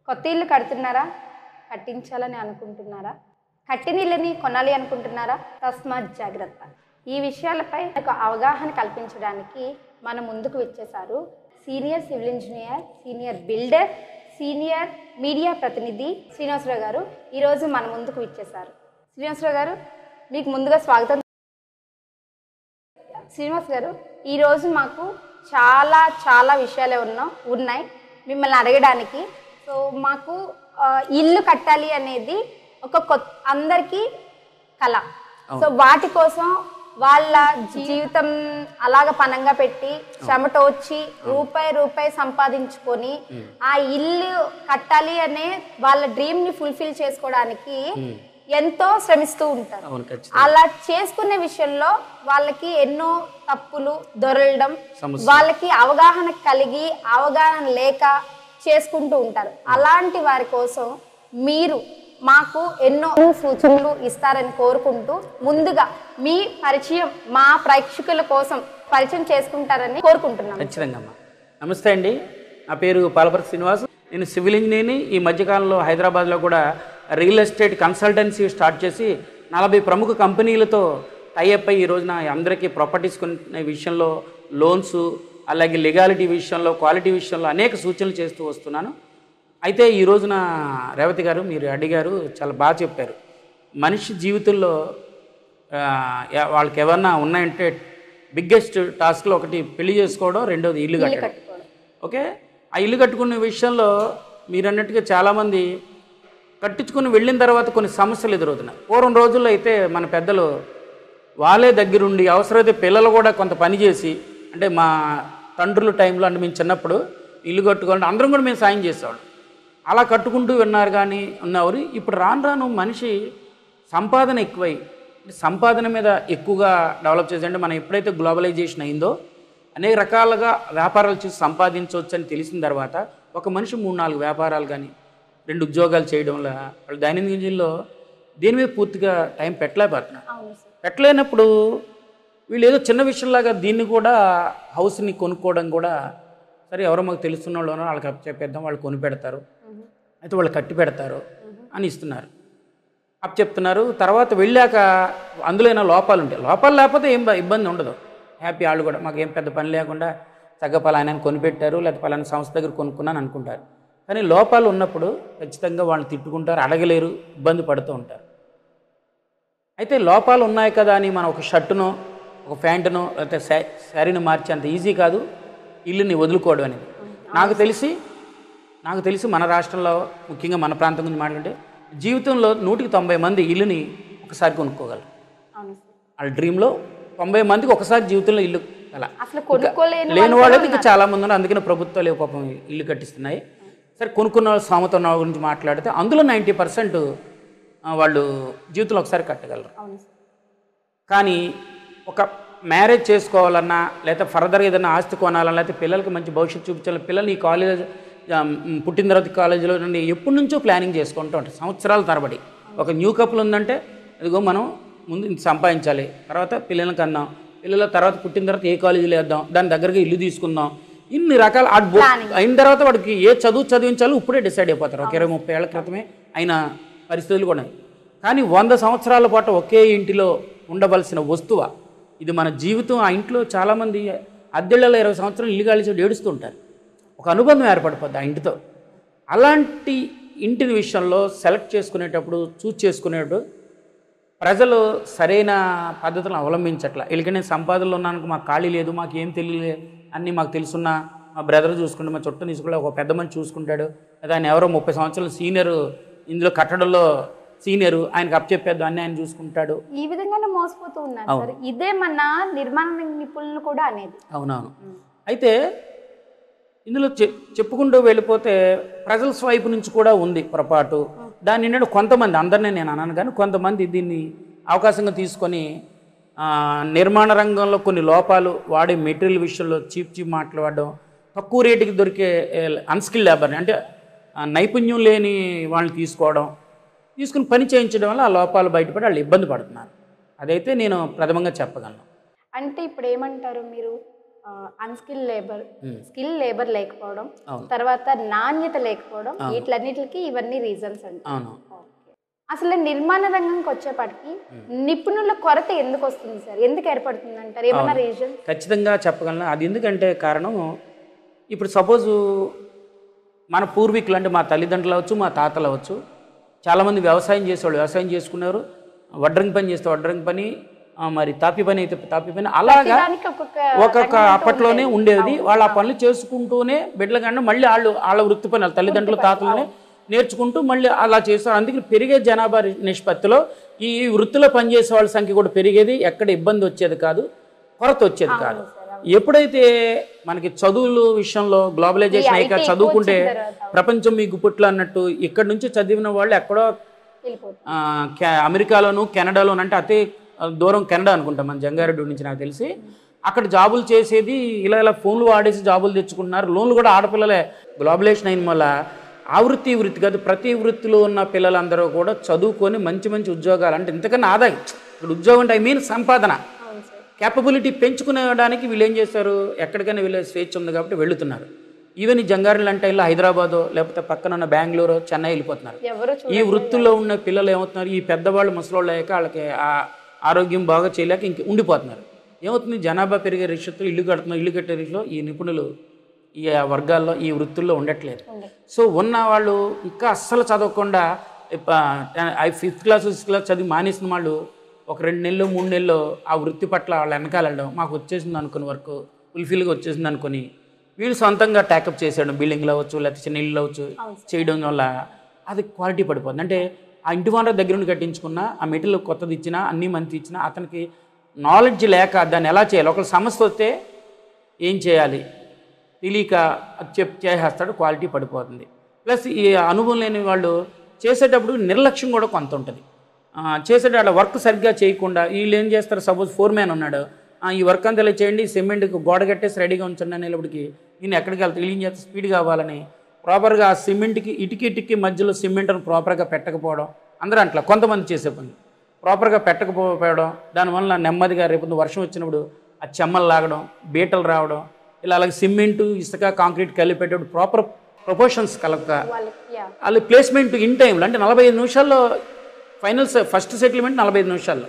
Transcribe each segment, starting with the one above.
కొత్త ఇల్లు కడుతున్నారా? కట్టించాలని అనుకుంటున్నారా? కట్టిన ఇల్లుని కొనాలి అనుకుంటున్నారా? తస్మాత్ జాగ్రత్త. ఈ విషయాలపై ఒక అవగాహన కల్పించడానికి మన ముందుకు వచ్చేసారు senior civil engineer, senior builder, senior media ప్రతినిధి శ్రీనివాసరావు గారు ఈరోజు మన ముందుకు వచ్చేసారు. శ్రీనివాసరావు గారు, మీకు ముందుగా స్వాగతం. శ్రీనివాస్ గారు, ఈరోజు మాకు చాలా విషయాలే ఉన్నాయి మిమ్మల్ని అడగడానికి. సో మాకు ఇల్లు కట్టాలి అనేది ఒక అందరికీ కళ. సో వాటి కోసం వాళ్ళ జీవితం అలాగ పనంగా పెట్టి శ్రమటోచ్చి రూపాయి సంపాదించుకొని ఆ ఇల్లు కట్టాలి అనే వాళ్ళ డ్రీమ్ ని ఫుల్ఫిల్ చేసుకోవడానికి ఎంతో శ్రమిస్తూ ఉంటారు. అలా చేసుకునే విషయంలో వాళ్ళకి ఎన్నో తప్పులు దొరలడం, వాళ్ళకి అవగాహన కలిగి అవగాహన లేక చేసుకుంటూ ఉంటారు. అలాంటి వారి కోసం మీరు మాకు ఎన్నో సూచనలు ఇస్తారని కోరుకుంటూ ముందుగా మీ పరిచయం మా ప్రేక్షకుల కోసం పరిచయం చేసుకుంటారని కోరుకుంటున్నాను. ఖచ్చితంగా. నమస్తే అండి, నా పేరు పాలపర్తి శ్రీనివాస్. నేను సివిల్ ఇంజనీర్ని. ఈ మధ్యకాలంలో హైదరాబాద్లో కూడా రియల్ ఎస్టేట్ కన్సల్టెన్సీ స్టార్ట్ చేసి 40 ప్రముఖ కంపెనీలతో టైఅప్ అయ్యి ఈ రోజున అందరికీ ప్రాపర్టీస్ కొనే విషయంలో, లోన్స్, అలాగే లీగాలిటీ విషయంలో, క్వాలిటీ విషయంలో అనేక సూచనలు చేస్తూ వస్తున్నాను. అయితే ఈ రోజున రేవతి గారు మీరు అడిగారు, చాలా బాగా చెప్పారు. మనిషి జీవితంలో వాళ్ళకి ఏమన్నా ఉన్నాయంటే బిగ్గెస్ట్ టాస్క్లో ఒకటి పెళ్లి చేసుకోవడం, రెండోది ఇల్లు కట్టడం. ఓకే, ఆ ఇల్లు కట్టుకునే విషయంలో మీరు అన్నట్టుగా చాలామంది కట్టించుకుని వెళ్ళిన తర్వాత కొన్ని సమస్యలు ఎదురవుతున్నాయి. పూర్వం రోజుల్లో అయితే మన పెద్దలు వాళ్ళే దగ్గరుండి అవసరమైతే పిల్లలు కూడా కొంత పని చేసి, అంటే మా తండ్రుల టైంలో అంటే మేము చిన్నప్పుడు ఇల్లు కట్టుకోవాలంటే అందరం కూడా మేము సాయం చేసేవాళ్ళం. అలా కట్టుకుంటూ విన్నారు కానీ ఉన్నవారు. ఇప్పుడు రాను మనిషి సంపాదన ఎక్కువై సంపాదన మీద ఎక్కువగా డెవలప్ చేసేంటే మనం ఎప్పుడైతే గ్లోబలైజేషన్ అయిందో అనేక రకాలుగా వ్యాపారాలు చేసి సంపాదించవచ్చు అని తెలిసిన తర్వాత ఒక మనిషి 3-4 వ్యాపారాలు కానీ 2 ఉద్యోగాలు చేయడం వల్ల వాళ్ళు దైనందిన జీవితంలో దీని మీద పూర్తిగా టైం పెట్టలేకపోతున్నారు. పెట్టలేనప్పుడు వీళ్ళు ఏదో చిన్న విషయంలాగా దీన్ని కూడా హౌస్ని కొనుక్కోవడం కూడా సరే ఎవరో మాకు తెలుస్తున్న వాళ్ళు వాళ్ళకి చెప్పేద్దాం, వాళ్ళు కొని పెడతారు, అయితే వాళ్ళు కట్టి పెడతారు అని ఇస్తున్నారు, చెప్తున్నారు. తర్వాత వెళ్ళాక అందులో అయినా లోపాలు ఉంటాయి. లోపాలు లేకపోతే ఏం ఇబ్బంది ఉండదు, హ్యాపీ. వాళ్ళు కూడా మాకేం పెద్ద పని లేకుండా చక్కగా పలానా కొనిపెట్టారు, లేకపోతే పలానా సంస్థ దగ్గర కొనుక్కున్నాను అనుకుంటారు. కానీ లోపాలు ఉన్నప్పుడు ఖచ్చితంగా వాళ్ళని తిట్టుకుంటారు, అడగలేరు, ఇబ్బంది పడుతూ ఉంటారు. అయితే లోపాలు ఉన్నాయి కదా అని మనం ఒక షర్టునో ఒక ప్యాంటునో లేకపోతే శారీని మార్చి అంత ఈజీ కాదు ఇల్లుని వదులుకోవడం అనేది. నాకు తెలిసి మన రాష్ట్రంలో ముఖ్యంగా మన ప్రాంతం గురించి మాట్లాడితే జీవితంలో 190 మంది ఇల్లుని ఒకసారి కొనుక్కోగలరు. వాళ్ళ డ్రీమ్లో 90 మందికి ఒకసారి జీవితంలో ఇల్లు అలా లేని వాళ్ళకి ఇంకా చాలామంది ఉన్నారు. అందుకనే ప్రభుత్వాలు పాపం ఇల్లు కట్టిస్తున్నాయి. సరే, కొనుక్కున్న వాళ్ళు సామత ఉన్న వాళ్ళ గురించి మాట్లాడితే అందులో 90% వాళ్ళు జీవితంలో ఒకసారి కట్టగలరు. కానీ ఒక మ్యారేజ్ చేసుకోవాలన్నా లేకపోతే ఫర్దర్గా ఏదైనా ఆస్తి కొనాలన్నా లేకపోతే పిల్లలకి మంచి భవిష్యత్తు చూపించాలి, పిల్లలు ఈ కాలేజ్ పుట్టిన తర్వాత కాలేజీలో నుండి ఎప్పటి నుంచో ప్లానింగ్ చేసుకుంటూ ఉంటారు సంవత్సరాల తరబడి. ఒక న్యూ కపుల్ ఉందంటే అదిగో మనం ముందు ఇంత సంపాదించాలి, తర్వాత పిల్లలకి అందాం, పిల్లల తర్వాత పుట్టిన తర్వాత ఏ కాలేజీలో వేద్దాం, దాని దగ్గరగా ఇల్లు తీసుకుందాం, ఇన్ని రకాల అయిన తర్వాత వాడికి ఏ చదివించాలో ఇప్పుడే డిసైడ్ అయిపోతారు. ఒక 20-30 ఏళ్ల క్రితమే అయిన పరిస్థితులు కూడా. కానీ 100 సంవత్సరాల పాటు ఒకే ఇంటిలో ఉండవలసిన వస్తువ ఇది మన జీవితం. ఆ ఇంట్లో చాలామంది అద్దెళ్ళలో 20 సంవత్సరాలు ఇల్లు గాలిచి ఏడుస్తుంటారు. ఒక అనుబంధం ఏర్పడిపోద్ది ఆ ఇంటితో. అలాంటి ఇంటిని విషయంలో సెలెక్ట్ చేసుకునేటప్పుడు, చూస్ చేసుకునేటప్పుడు ప్రజలు సరైన పద్ధతులను అవలంబించట్లా. వీళ్ళకి నేను సంపాదనలో ఉన్నాను, మాకు ఖాళీ లేదు, మాకు ఏం తెలియలేదు, అన్నీ మాకు తెలుసున్న మా బ్రదర్ చూసుకుంటే, మా చుట్టూ తీసుకుంటే ఒక పెద్ద మనిషి చూసుకుంటాడు, లేదా ఆయన ఎవరో 30 సంవత్సరాలు సీనియర్, ఇందులో కట్టడంలో సీనియర్, ఆయనకు అప్పచెప్పేద్దాం అన్నీ ఆయన చూసుకుంటాడు. ఈ విధంగానే మోసపోతూ ఉన్నారు సార్. ఇదే మన నిర్మాణ నిపుణులు కూడా అనేది. అవునవును. అయితే ఇందులో చెప్పుకుంటూ వెళ్ళిపోతే ప్రజల వైపు నుంచి కూడా ఉంది పొరపాటు. దాన్ని ఏంటంటే కొంతమంది, అందరినీ నేను అన్నాను కానీ కొంతమంది దీన్ని అవకాశంగా తీసుకొని నిర్మాణ రంగంలో కొన్ని లోపాలు వాడే మెటీరియల్ విషయంలో చీప్ మాట్లాడడం, తక్కువ రేటుకి దొరికే అన్స్కిల్ లేబర్ని అంటే నైపుణ్యం లేని వాళ్ళని తీసుకుని పని చేయించడం వల్ల ఆ లోపాలు బయటపడి వాళ్ళు ఇబ్బంది పడుతున్నారు. అదైతే నేను ప్రథమంగా చెప్పగలను. అంటే ఇప్పుడు ఏమంటారు మీరు, అన్స్కిల్ లేబర్, స్కిల్ లేబర్ లేకపోవడం, అవును. తర్వాత నాణ్యత లేకపోవడం, వీటిలన్నిటికీ ఇవన్నీ రీజన్స్ అండి. అవును. అసలు నిర్మాణ రంగంకి వచ్చేప్పటికి నిపుణుల కొరత ఎందుకు వస్తుంది సార్? ఎందుకు ఏర్పడుతుంది అంటారు? ఏమన్నా రీజన్? ఖచ్చితంగా చెప్పగలను. అది ఎందుకంటే కారణం, ఇప్పుడు సపోజు మన పూర్వీకులు అంటే మా తల్లిదండ్రులు అవ్వచ్చు, మా తాతలు అవ్వచ్చు, చాలామంది వ్యవసాయం చేసేవాళ్ళు వ్యవసాయం చేసుకున్నారు, వడ్రంగి పని చేస్తే వడ్రంగి పని, మరి తాపి పని అయితే తాపి పని, అలాగా ఒక్కొక్క అప్పట్లోనే ఉండేది. వాళ్ళు ఆ పనులు చేసుకుంటూనే బిడ్డల కన్నా మళ్ళీ వాళ్ళ వృత్తి పని వాళ్ళ తల్లిదండ్రులు తాతలనే నేర్చుకుంటూ మళ్ళీ అలా చేస్తారు. అందుకే పెరిగే జనాభా నిష్పత్తిలో ఈ వృత్తిలో పనిచేసే వాళ్ళ సంఖ్య కూడా పెరిగేది, ఎక్కడ ఇబ్బంది వచ్చేది కాదు, కొరత వచ్చేది కాదు. ఎప్పుడైతే మనకి చదువుల విషయంలో గ్లోబలైజేషన్ అయ్యాక చదువుకుంటే ప్రపంచం మీ గుప్పట్లో అన్నట్టు ఇక్కడ నుంచి చదివిన వాళ్ళు ఎక్కడో అమెరికాలోను కెనడాలోను, అంటే అతి దూరం కెనడా అనుకుంటాం మన జంగారెడ్డి నుంచి నాకు తెలిసి, అక్కడ జాబులు చేసేది ఇలా ఫోన్లు వాడేసి జాబులు తెచ్చుకుంటున్నారు. లోన్లు కూడా ఆడపిల్లలే. గ్లోబలైజేషన్ అయిన వల్ల ఆ వృత్తి వృత్తి కాదు, ప్రతి వృత్తిలో ఉన్న పిల్లలందరూ కూడా చదువుకొని మంచి మంచి ఉద్యోగాలు, అంటే ఇంతకన్నా ఆదాయం, ఇప్పుడు ఉద్యోగం అంటే ఐ మీన్ సంపాదన క్యాపబిలిటీ పెంచుకునేడానికి వీళ్ళు ఏం చేస్తారు, ఎక్కడికైనా వీళ్ళ స్వేచ్ఛ ఉంది కాబట్టి వెళుతున్నారు. ఈవెన్ ఈ జంగారెడ్డి అంటే ఇలా హైదరాబాదో లేకపోతే పక్కన ఉన్న బెంగళూరు, చెన్నై వెళ్ళిపోతున్నారు. ఈ వృత్తుల్లో ఉన్న పిల్లలు ఏమవుతున్నారు, ఈ పెద్దవాళ్ళు ముసలోళ్ళు అయ్యాక వాళ్ళకి ఆరోగ్యం బాగా చేయలేక ఇంక ఉండిపోతున్నారు. ఏమవుతుంది, జనాభా పెరిగే రిషత్తులు ఇల్లు కడుతున్నారు. ఇల్లు కట్టే రిషలో ఈ నిపుణులు ఈ వర్గాల్లో ఈ వృత్తుల్లో ఉండట్లేదు. సో ఉన్న వాళ్ళు ఇంకా అస్సలు చదవకుండా 5th క్లాస్ 6th క్లాస్ చదివి మానేసిన వాళ్ళు ఒక 2 నెలలు 3 నెలలు ఆ వృత్తి పట్ల వాళ్ళ వెనకాల వెళ్ళడం, మాకు వచ్చేసింది అనుకుని వర్క్ ఫుల్ఫిల్గా వచ్చేసింది అనుకుని వీళ్ళు సొంతంగా ట్యాకప్ చేసేయడం, బిల్డింగ్లు అవ్వచ్చు లేకపోతే చిన్న ఇల్లు అవ్వచ్చు చేయడం వల్ల అది క్వాలిటీ పడిపోతుంది. అంటే ఆ ఇంటి వాటర్ దగ్గర నుండి కట్టించుకున్న ఆ మెటీరియల్ కొత్తది ఇచ్చినా అన్నీ మంచి ఇచ్చినా అతనికి నాలెడ్జ్ లేక దాన్ని ఎలా చేయాలి, ఒకళ్ళ సమస్య వస్తే ఏం చేయాలి తెలియక అది చేసేస్తాడు, క్వాలిటీ పడిపోతుంది. ప్లస్ ఈ అనుభవం లేని వాళ్ళు చేసేటప్పుడు నిర్లక్ష్యం కూడా కొంత ఉంటుంది. చేసేటప్పుడు వర్క్ సరిగ్గా చేయకుండా వీళ్ళు ఏం చేస్తారు, సపోజ్ 4 మ్యాన్ ఉన్నాడు, ఈ వర్క్ అంతా ఇలా చేయండి, సిమెంట్కి గోడ కట్టేసి రెడీగా ఉంచండి అనేటప్పటికి నేను ఎక్కడికి వెళ్తాను, వీళ్ళు ఏం చేస్తే స్పీడ్ కావాలని ప్రాపర్గా ఆ సిమెంట్కి ఇటుకి మధ్యలో సిమెంట్ను ప్రాపర్గా పెట్టకపోవడం, అందరూ అట్లా కొంతమంది చేసే పని ప్రాపర్గా పెట్టకపోవడం, దానివల్ల నెమ్మదిగా రేపు వర్షం వచ్చినప్పుడు ఆ చెమ్మలు లాగడం, బీటలు రావడం, ఇలా అలాగే సిమెంటు ఇసుక కాంక్రీట్ కలిపేటప్పుడు ప్రాపర్ ప్రపోర్షన్స్ కలగక వాళ్ళు ప్లేస్మెంట్ ఇన్ టైంలో, అంటే 45 నిమిషాల్లో ఫైనల్స్ ఫస్ట్ సెటిల్మెంట్ 45 నిమిషాల్లో.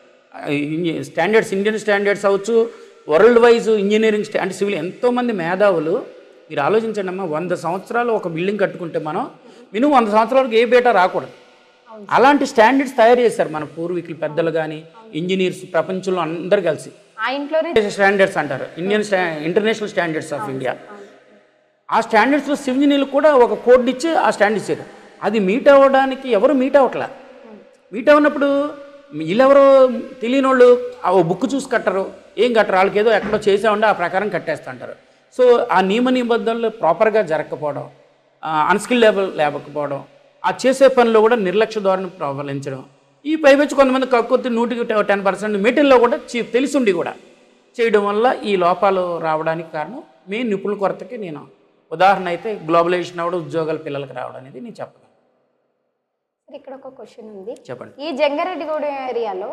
స్టాండర్డ్స్ ఇండియన్ స్టాండర్డ్స్ అవ్వచ్చు, వరల్డ్ వైజ్ ఇంజనీరింగ్ అంటే సివిల్ ఎంతోమంది మేధావులు. మీరు ఆలోచించండి అమ్మా, 100 సంవత్సరాలు ఒక బిల్డింగ్ కట్టుకుంటే మనం మినిమం 100 సంవత్సరాలకు ఏ బేటా రాకూడదు. అలాంటి స్టాండర్డ్స్ తయారు చేశారు మన పూర్వీకులు పెద్దలు కానీ ఇంజనీర్స్ ప్రపంచంలో అందరు కలిసి. స్టాండర్డ్స్ అంటారు ఇంటర్నేషనల్ స్టాండర్డ్స్ ఆఫ్ ఇండియా. ఆ స్టాండర్డ్స్లో సివిల్ ఇంజనీర్లు కూడా ఒక కోడ్ ఇచ్చి ఆ స్టాండర్డ్స్ ఇచ్చారు. అది మీట్ అవ్వడానికి ఎవరు మీట్ అవ్వట్లా. మీట్ అవ్వనప్పుడు వీళ్ళెవరో తెలియని వాళ్ళు ఆ బుక్ చూసి కట్టరు, ఏం కట్టరు, వాళ్ళకి ఏదో ఎక్కడో చేసామంటే ఆ ప్రకారం కట్టేస్తా అంటారు. సో ఆ నియమ నిబంధనలు ప్రాపర్గా జరగకపోవడం, అన్స్కిల్ లేకపోవడం, ఆ చేసే పనిలో కూడా నిర్లక్ష్య ధోరణి ప్రవలించడం, ఈ పైవచ్చి కొంతమంది కక్కుర్తి 100% మెటీరియల్లో కూడా తెలిసిండి కూడా చేయడం వల్ల ఈ లోపాలు రావడానికి కారణం మెయిన్ నిపుణుల కొరతకి. నేను ఉదాహరణ అయితే గ్లోబలైజేషన్ అవ్వడం, ఉద్యోగాలు పిల్లలకు రావడం అనేది నేను చెప్పగలను. ఇక్కడ ఒక క్వశ్చన్ ఉంది, చెప్పండి. ఈ జంగారెడ్డిగూడెం ఏరియాలో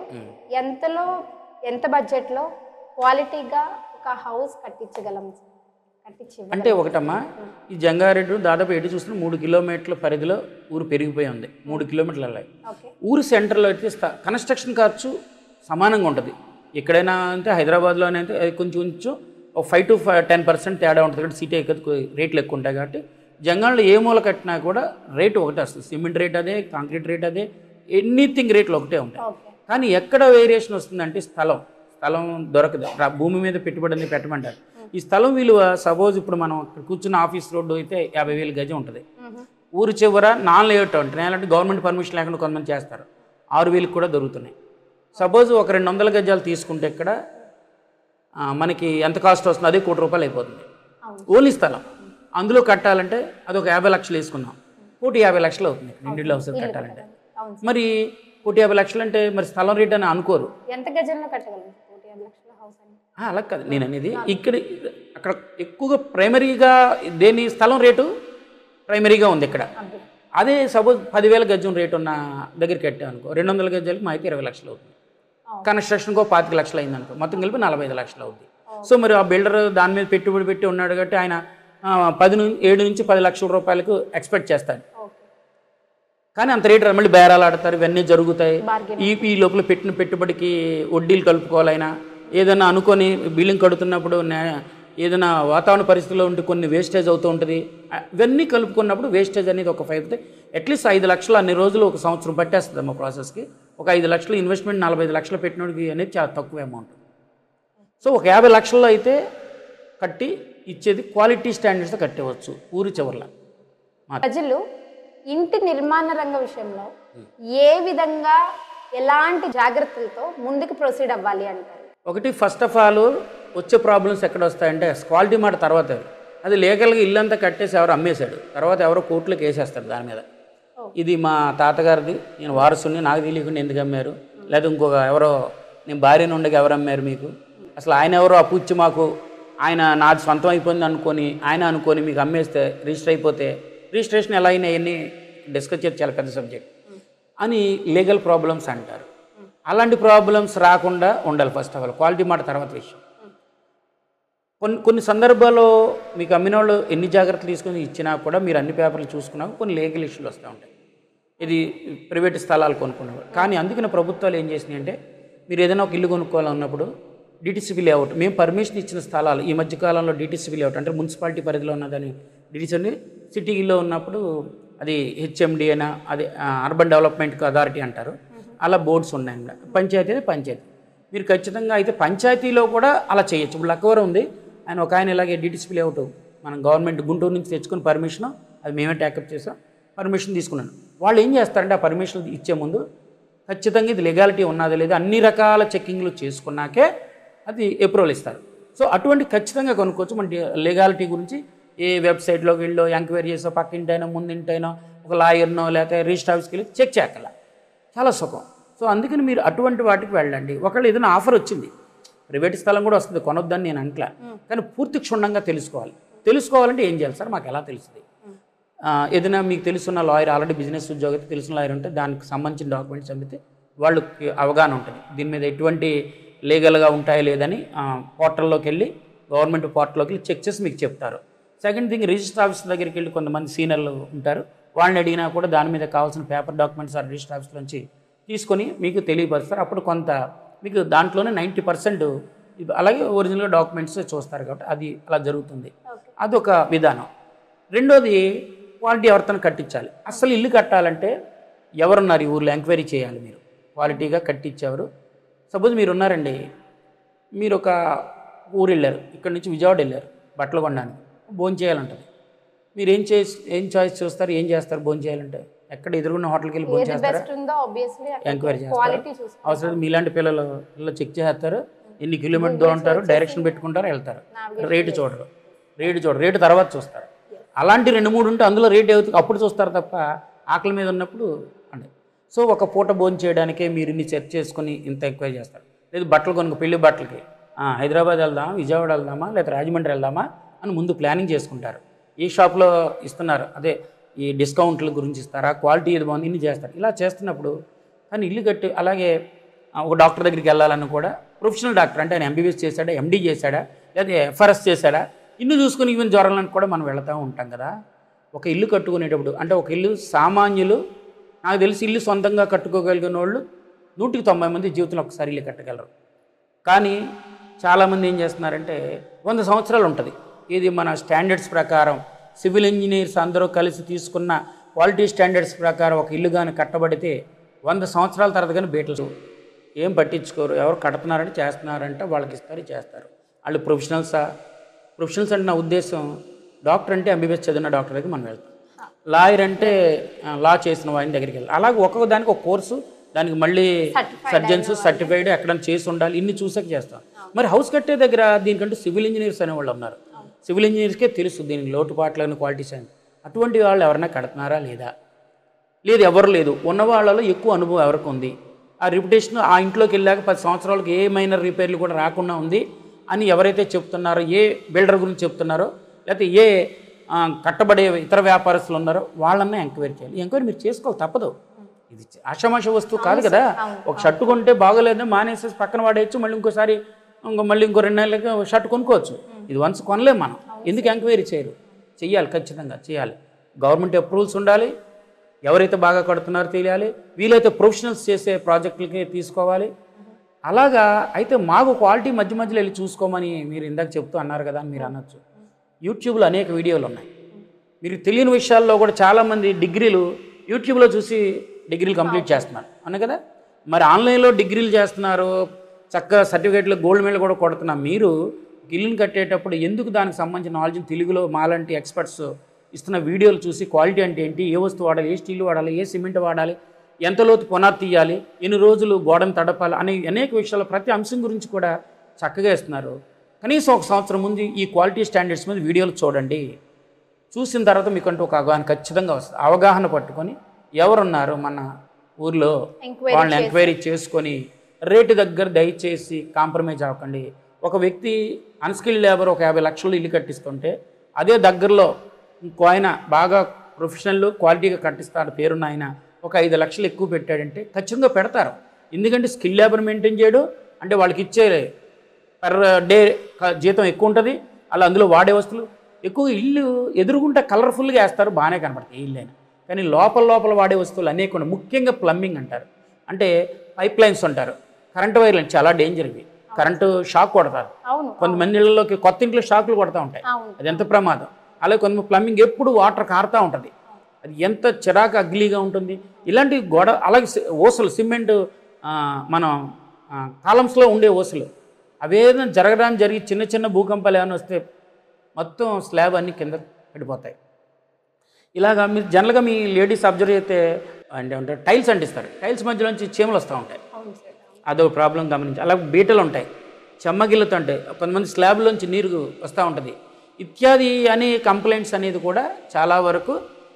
ఎంత బడ్జెట్లో క్వాలిటీగా ఒక హౌస్ కట్టించగలం? అంటే ఒకటమ్మా, ఈ జంగారెడ్డి దాదాపు ఎటు చూస్తున్న 3 కిలోమీటర్ల పరిధిలో ఊరు పెరిగిపోయి ఉంది. 3 కిలోమీటర్ల ఊరు సెంటర్లో అయితే కన్స్ట్రక్షన్ ఖర్చు సమానంగా ఉంటుంది. ఎక్కడైనా అంటే హైదరాబాద్లోనే అయితే కొంచెం 5 to 10% తేడా ఉంటుంది కాబట్టి సిటీ రేట్లు ఎక్కువ ఉంటాయి. కాబట్టి జంగాల్లో ఏ మూల కట్టినా కూడా రేటు ఒకటే వస్తుంది. సిమెంట్ రేట్ అదే, కాంక్రీట్ రేట్ అదే, ఎనీథింగ్ రేట్లు ఒకటే ఉంటాయి. కానీ ఎక్కడ వేరియేషన్ వస్తుందంటే స్థలం దొరకదు. భూమి మీద పెట్టుబడి పెట్టమంటారు. ఈ స్థలం విలువ సపోజ్ ఇప్పుడు మనం కూర్చున్న ఆఫీస్ రోడ్డు అయితే 50,000 గజం ఉంటుంది. ఊరు చివర నాన్ లేఅవుట్ ఉంటుంది. నేనంటే గవర్నమెంట్ పర్మిషన్ లేకుండా కొంతమంది చేస్తారు, 6,000 కూడా దొరుకుతున్నాయి. సపోజ్ ఒక 200 గజాలు తీసుకుంటే ఇక్కడ మనకి ఎంత కాస్ట్ వస్తుంది, అదే ₹1,00,00,000 అయిపోతుంది ఓన్లీ స్థలం. అందులో కట్టాలంటే అది ఒక 50 లక్షలు వేసుకున్నాం, 1,50,00,000 అవుతుంది ఇండివిజువల్ హౌస్ కట్టాలంటే. మరి 1,50,00,000 అంటే మరి స్థలం రేట్ అని అనుకోరు. ఎంత గజంలో కట్టగలం? అలా కాదు నేను అనేది. అక్కడ ఎక్కువగా ప్రైమరీగా దేని స్థలం రేటు ప్రైమరీగా ఉంది ఇక్కడ. అదే సపోజ్ 10,000 గజం రేటు ఉన్న దగ్గర కట్టాం అనుకో, 200 గజాలకు మా అయితే 20 లక్షలు అవుతుంది. కన్స్ట్రక్షన్కో 25 లక్షలు అయింది అనుకో, మొత్తం కలిపి 45 లక్షలు అవుతుంది. సో మరి ఆ బిల్డర్ దాని మీద పెట్టుబడి పెట్టి ఉన్నాడు కాబట్టి ఆయన 7 నుంచి 10 లక్షల రూపాయలకు ఎక్స్పెక్ట్ చేస్తాడు. కానీ అంత రేటు మళ్ళీ బేరాలు ఆడతారు, ఇవన్నీ జరుగుతాయి. ఈ లోపల పెట్టిన పెట్టుబడికి వడ్డీలు కలుపుకోవాలైనా ఏదైనా అనుకొని బిల్డింగ్ కడుతున్నప్పుడు ఏదైనా వాతావరణ పరిస్థితుల్లో ఉంటే కొన్ని వేస్టేజ్ అవుతూ ఉంటుంది. ఇవన్నీ కలుపుకున్నప్పుడు వేస్టేజ్ అనేది ఒక 5 అట్లీస్ట్ 5 లక్షలు అన్ని రోజులు ఒక సంవత్సరం పట్టేస్తుంది మా ప్రాసెస్కి. ఒక 5 లక్షలు ఇన్వెస్ట్మెంట్ 45 లక్షలు పెట్టినోడికి అనేది చాలా తక్కువ అమౌంట్. సో ఒక 50 లక్షల్లో అయితే కట్టి ఇచ్చేది క్వాలిటీ స్టాండర్డ్స్తో కట్టేవచ్చు ఊరి చివర్లో. ప్రజలు ఇంటి నిర్మాణ రంగ విషయంలో ఏ విధంగా ఎలాంటి జాగ్రత్తలతో ముందుకు ప్రొసీడ్ అవ్వాలి అంటారు? ఒకటి, ఫస్ట్ ఆఫ్ ఆల్ వచ్చే ప్రాబ్లమ్స్ ఎక్కడ వస్తాయంటే క్వాలిటీ మాట తర్వాత అది లీగల్గా ఇల్లంతా కట్టేసి ఎవరు అమ్మేశాడు, తర్వాత ఎవరో కోర్టులోకి వేసేస్తారు దాని మీద. ఇది మా తాతగారిది, నేను వారసుని, నాకు తెలియకుండా ఎందుకు అమ్మారు, లేదా ఇంకొక ఎవరో నేను భార్యను ఉండగా ఎవరు అమ్మారు మీకు, అసలు ఆయన ఎవరో అప్పు ఇచ్చి మాకు ఆయన నాది సొంతం అయిపోయింది అనుకొని మీకు అమ్మేస్తే రిజిస్టర్ అయిపోతే రిజిస్ట్రేషన్ ఎలా అయినా అవన్నీ డిస్కస్ చేసి చాలా పెద్ద సబ్జెక్ట్ అని లీగల్ ప్రాబ్లమ్స్ అంటారు. అలాంటి ప్రాబ్లమ్స్ రాకుండా ఉండాలి ఫస్ట్ ఆఫ్ ఆల్. క్వాలిటీ మాట తర్వాత విషయం. కొన్ని సందర్భాల్లో మీకు అమ్మిన వాళ్ళు ఎన్ని జాగ్రత్తలు తీసుకొని ఇచ్చినా కూడా మీరు అన్ని పేపర్లు చూసుకున్నా కొన్ని లీగల్ ఇష్యూలు వస్తూ ఉంటాయి. ఇది ప్రైవేట్ స్థలాలు కొనుక్కున్నప్పుడు. కానీ అందుకని ప్రభుత్వాలు ఏం చేసినాయి అంటే మీరు ఏదైనా ఒక ఇల్లు కొనుక్కోవాలన్నప్పుడు డిటిసిపి లేఅవుట్, మేము పర్మిషన్ ఇచ్చిన స్థలాలు ఈ మధ్యకాలంలో డిటిసిపి లేఅవుట్ అంటే మున్సిపాలిటీ పరిధిలో ఉన్నదని డిటిసిపి సిటీలో ఉన్నప్పుడు అది హెచ్ఎండి అయినా అది అర్బన్ డెవలప్మెంట్ అథారిటీ అంటారు. అలా బోర్డ్స్ ఉన్నాయి. పంచాయతీ అయితే పంచాయతీ మీరు ఖచ్చితంగా అయితే పంచాయతీలో కూడా అలా చేయొచ్చు. ఇప్పుడు లక్కవరం ఉంది, ఒక ఆయన ఇలాగే డిటిసిపి లేఅవుట్ మనం గవర్నమెంట్ గుంటూరు నుంచి తెచ్చుకుని పర్మిషన్ అది మేమే ట్యాకప్ చేసాం, పర్మిషన్ తీసుకున్నాను. వాళ్ళు ఏం చేస్తారంటే ఆ పర్మిషన్ ఇచ్చే ముందు ఖచ్చితంగా ఇది లీగాలిటీ ఉన్నది లేదా అన్ని రకాల చెక్కింగ్లు చేసుకున్నాకే అది అప్రూవల్ ఇస్తారు. సో అటువంటి ఖచ్చితంగా కొనుక్కోవచ్చు. మన లీగాలిటీ గురించి ఏ వెబ్సైట్లోకి వెళ్ళో ఎంక్వైరీ చేసో పక్కింటైనా ముందింటైనా ఒక లాయర్నో లేకపోతే రిజిస్టర్ ఆఫీస్కి వెళ్ళి చెక్ చేయక్కల చాలా సుఖం. సో అందుకని మీరు అటువంటి వాటికి వెళ్ళండి. ఒకవేళ ఏదైనా ఆఫర్ వచ్చింది, ప్రైవేట్ స్థలం కూడా వస్తుంది, కొనొద్దని నేను అంటలే, కానీ పూర్తి క్షుణ్ణంగా తెలుసుకోవాలంటే ఏం చేయాలి సార్, మాకు ఎలా తెలుస్తుంది? ఏదైనా మీకు తెలుసున్న లాయర్ ఆల్రెడీ బిజినెస్ ఉద్యోగం తెలిసిన లాయర్ ఉంటే దానికి సంబంధించిన డాక్యుమెంట్స్ అమ్మితే వాళ్ళకి అవగాహన ఉంటుంది దీని మీద ఎటువంటి లీగల్గా ఉంటాయో లేదని. పోర్టల్లోకి వెళ్ళి గవర్నమెంట్ పోర్టల్లోకి వెళ్ళి చెక్ చేసి మీకు చెప్తారు. సెకండ్ థింగ్, రిజిస్టర్ ఆఫీస్ దగ్గరికి వెళ్ళి కొంతమంది సీనియర్లు ఉంటారు, వాళ్ళని అడిగినా కూడా దాని మీద కావాల్సిన పేపర్ డాక్యుమెంట్స్ ఆ రిజిస్టర్ ఆఫీస్ నుంచి తీసుకొని మీకు తెలియపరుస్తారు. అప్పుడు కొంత మీకు దాంట్లోనే 90% అలాగే ఒరిజినల్గా డాక్యుమెంట్స్ చూస్తారు కాబట్టి అది అలా జరుగుతుంది. అదొక విధానం. రెండోది, క్వాలిటీ ఎవరితో కట్టించాలి. అసలు ఇల్లు కట్టాలంటే ఎవరున్నారు ఈ ఊర్లో ఎంక్వైరీ చేయాలి. మీరు క్వాలిటీగా కట్టించేవారు. సపోజ్ మీరు ఉన్నారండి, మీరు ఒక ఊరు వెళ్ళారు, ఇక్కడ నుంచి విజయవాడ వెళ్ళారు బట్టలు కొనడానికి, భోజనం చేయాలంటుంది. మీరు ఏం చాయిస్ చూస్తారు, ఏం చేస్తారు భోజనం చేయాలంటే? ఎక్కడ ఎదురుకున్న హోటల్కి వెళ్ళి భోజనం చేస్తారా? ఎంక్వైరీ చేస్తారు. అవసరం మీలాంటి పిల్లలు చెక్ చేస్తారు, ఎన్ని కిలోమీటర్ దూరం ఉంటారు, డైరెక్షన్ పెట్టుకుంటారు, వెళ్తారు. రేటు చూడరు, రేటు తర్వాత చూస్తారు. అలాంటి 2-3 ఉంటే అందులో రేట్ అవుతుంది అప్పుడు చూస్తారు తప్ప ఆకలి మీద ఉన్నప్పుడు అంటే. సో ఒక పూట భోజనం చేయడానికే మీరు ఇన్ని సెర్చ్ చేసుకుని ఇంత ఎంక్వైరీ చేస్తారు. లేదు బట్టలు కొనుక్కో, పెళ్లి బట్టలకి హైదరాబాద్ వెళ్దామా, విజయవాడ వెళ్దామా, లేదా రాజమండ్రి వెళ్దామా అని ముందు ప్లానింగ్ చేసుకుంటారు. ఏ షాప్లో ఇస్తున్నారు, అదే ఈ డిస్కౌంట్ల గురించి ఇస్తారా, క్వాలిటీ ఏది బాగుంది, ఇన్ని చేస్తారు. ఇలా చేస్తున్నప్పుడు కానీ ఇల్లు కట్టి అలాగే ఒక డాక్టర్ దగ్గరికి వెళ్ళాలని కూడా ప్రొఫెషనల్ డాక్టర్ అంటే ఆయన ఎంబీబీఎస్ చేశాడా, ఎండీ చేశాడా, లేదా ఎఫ్ఆర్ఎస్ చేశాడా, ఇల్లు చూసుకుని ఈవెన్ జ్వరాలను కూడా మనం వెళుతూ ఉంటాం కదా. ఒక ఇల్లు కట్టుకునేటప్పుడు అంటే ఒక ఇల్లు సామాన్యులు, నాకు తెలిసి ఇల్లు సొంతంగా కట్టుకోగలిగిన వాళ్ళు 190 మంది జీవితంలో ఒకసారి ఇల్లు కట్టగలరు. కానీ చాలామంది ఏం చేస్తున్నారంటే 100 సంవత్సరాలు ఉంటుంది. ఇది మన స్టాండర్డ్స్ ప్రకారం సివిల్ ఇంజనీర్స్ అందరూ కలిసి తీసుకున్న క్వాలిటీ స్టాండర్డ్స్ ప్రకారం ఒక ఇల్లు కానీ కట్టబడితే 100 సంవత్సరాల తర్వాత కానీ బీటలు ఏం పట్టించుకోరు. ఎవరు కడుతున్నారంటే చేస్తున్నారంటే వాళ్ళకి ఇస్తారు, చేస్తారు. వాళ్ళు ప్రొఫెషనల్స్ అంటే నా ఉద్దేశం డాక్టర్ అంటే ఎంబీబీఎస్ చదివిన డాక్టర్ దగ్గర మనం వెళ్తాం, లాయర్ అంటే లా చేసిన వాడిని దగ్గరికి వెళ్ళాలి. అలాగే ఒక్కొక్క దానికి ఒక కోర్సు, దానికి మళ్ళీ సర్జన్స్ సర్టిఫైడ్ ఎక్కడైనా చేసి ఉండాలి, ఇన్ని చూసాక చేస్తాం. మరి హౌస్ కట్టే దగ్గర దీనికంటే సివిల్ ఇంజనీర్స్ అనేవాళ్ళు ఉన్నారు. సివిల్ ఇంజనీర్స్కే తెలుసు దీనికి లోటుపాట్లని క్వాలిటీస్ అని. అటువంటి వాళ్ళు ఎవరైనా కడుతున్నారా లేదా, ఎవరు లేదు. ఉన్న వాళ్ళలో ఎక్కువ అనుభవం ఎవరికి ఉంది, ఆ రిప్యుటేషన్ ఆ ఇంట్లోకి వెళ్ళాక 10 సంవత్సరాలకు ఏ మైనర్ రిపేర్లు కూడా రాకుండా ఉంది అని ఎవరైతే చెప్తున్నారో, ఏ బిల్డర్ గురించి చెప్తున్నారో, లేకపోతే ఏ కట్టబడే ఇతర వ్యాపారస్తులు ఉన్నారో వాళ్ళన్నా ఎంక్వైరీ చేయాలి. ఎంక్వైరీ మీరు చేసుకోవాలి, తప్పదు. ఇది ఆషామాష వస్తువు కాదు కదా. ఒక షర్టు కొంటే బాగోలేదని మానేసేసి పక్కన వాడేయచ్చు, మళ్ళీ ఇంకోసారి మళ్ళీ ఇంకో 2 నెలలకి షర్ట్ కొనుక్కోవచ్చు. ఇది వన్స్ కొనలేం మనం. ఎందుకు ఎంక్వైరీ చేయరు? చెయ్యాలి, ఖచ్చితంగా చేయాలి. గవర్నమెంట్ అప్రూవల్స్ ఉండాలి, ఎవరైతే బాగా కడుతున్నారో తెలియాలి, వీలైతే ప్రొఫెషనల్స్ చేసే ప్రాజెక్టులకి తీసుకోవాలి. అలాగా అయితే మాకు క్వాలిటీ మధ్య మధ్యలో వెళ్ళి చూసుకోమని మీరు ఇందాక చెప్తూ అన్నారు కదా అని మీరు అనొచ్చు. యూట్యూబ్లో అనేక వీడియోలు ఉన్నాయి. మీరు తెలియని విషయాల్లో కూడా చాలామంది డిగ్రీలు యూట్యూబ్లో చూసి డిగ్రీలు కంప్లీట్ చేస్తున్నారు అన్న కదా. మరి ఆన్లైన్లో డిగ్రీలు చేస్తున్నారు, చక్కగా సర్టిఫికేట్లు గోల్డ్ మెడల్ కూడా కొడుతున్నారు. మీరు ఇల్లుని కట్టేటప్పుడు ఎందుకు దానికి సంబంధించిన నాలెడ్జ్ తెలుగులో మాలాంటి ఎక్స్పర్ట్స్ ఇస్తున్న వీడియోలు చూసి క్వాలిటీ అంటే ఏంటి, ఏ వస్తువు వాడాలి, ఏ స్టీల్ వాడాలి, ఏ సిమెంట్ వాడాలి, ఎంత లోతు పునాది తీయాలి, ఎన్ని రోజులు గోడను తడపాలి అనే అనేక విషయాలు ప్రతి అంశం గురించి కూడా చక్కగా ఇస్తున్నారు. కనీసం 1 సంవత్సరం ముందు ఈ క్వాలిటీ స్టాండర్డ్స్ మీద వీడియోలు చూడండి. చూసిన తర్వాత మీకంటూ ఒక అవగాహన ఖచ్చితంగా వస్తుంది. అవగాహన పట్టుకొని ఎవరున్నారు మన ఊర్లో వాళ్ళని ఎంక్వైరీ చేసుకొని రేటు దగ్గర దయచేసి కాంప్రమైజ్ అవ్వకండి. ఒక వ్యక్తి అన్స్కిల్డ్ లేబర్ ఒక 50 లక్షలు ఇల్లు కట్టిస్తుంటే అదే దగ్గరలో ఇంకో ఆయన బాగా ప్రొఫెషనల్ క్వాలిటీగా కట్టిస్తాడు పేరున్న ఆయన ఒక 5 లక్షలు ఎక్కువ పెట్టాడంటే ఖచ్చితంగా పెడతారు. ఎందుకంటే స్కిల్ లేబర్ మెయింటైన్ చేయడు అంటే వాళ్ళకి ఇచ్చే పర్ డే జీతం ఎక్కువ ఉంటుంది, అలా అందులో వాడే వస్తువులు ఎక్కువ. ఇల్లు ఎదురుగుంటే కలర్ఫుల్గా వేస్తారు, బాగానే కనపడతాయి ఇల్లు అయినా, కానీ లోపల వాడే వస్తువులు అనేక ఉన్నాయి. ముఖ్యంగా ప్లంబింగ్ అంటారు, అంటే పైప్ లైన్స్ అంటారు, కరెంటు వైర్లు చాలా డేంజర్ ఇవి. కరెంటు షాక్ కొడతారు, కొంతమంది ఇళ్ళలోకి కొత్త ఇంట్లో షాకులు కొడతా ఉంటాయి, అది ఎంత ప్రమాదం. అలాగే కొంతమంది ప్లంబింగ్ ఎప్పుడు వాటర్ కారుతూ ఉంటుంది, అది ఎంత చిరాకు అగ్లీగా ఉంటుంది. ఇలాంటి గోడ అలాగే ఓసలు సిమెంట్ మనం కాలమ్స్లో ఉండే ఓసలు అవేదైనా జరగడానికి జరిగి చిన్న చిన్న భూకంపాలు ఏమైనా వస్తే మొత్తం స్లాబ్ అన్నీ కింద పడిపోతాయి. ఇలాగా మీరు జనరల్గా మీ లేడీస్ అబ్జర్వ్ అయితే అంటే టైల్స్ అంటిస్తారు, టైల్స్ మధ్యలోంచి చీమలు వస్తూ ఉంటాయి, అదో ప్రాబ్లం గమనించి. అలాగే బీటలు ఉంటాయి, చెమ్మగిళ్ళతో ఉంటాయి, కొంతమంది స్లాబ్లోంచి నీరు వస్తూ ఉంటుంది ఇత్యాది అనే కంప్లైంట్స్ అనేది కూడా చాలా వరకు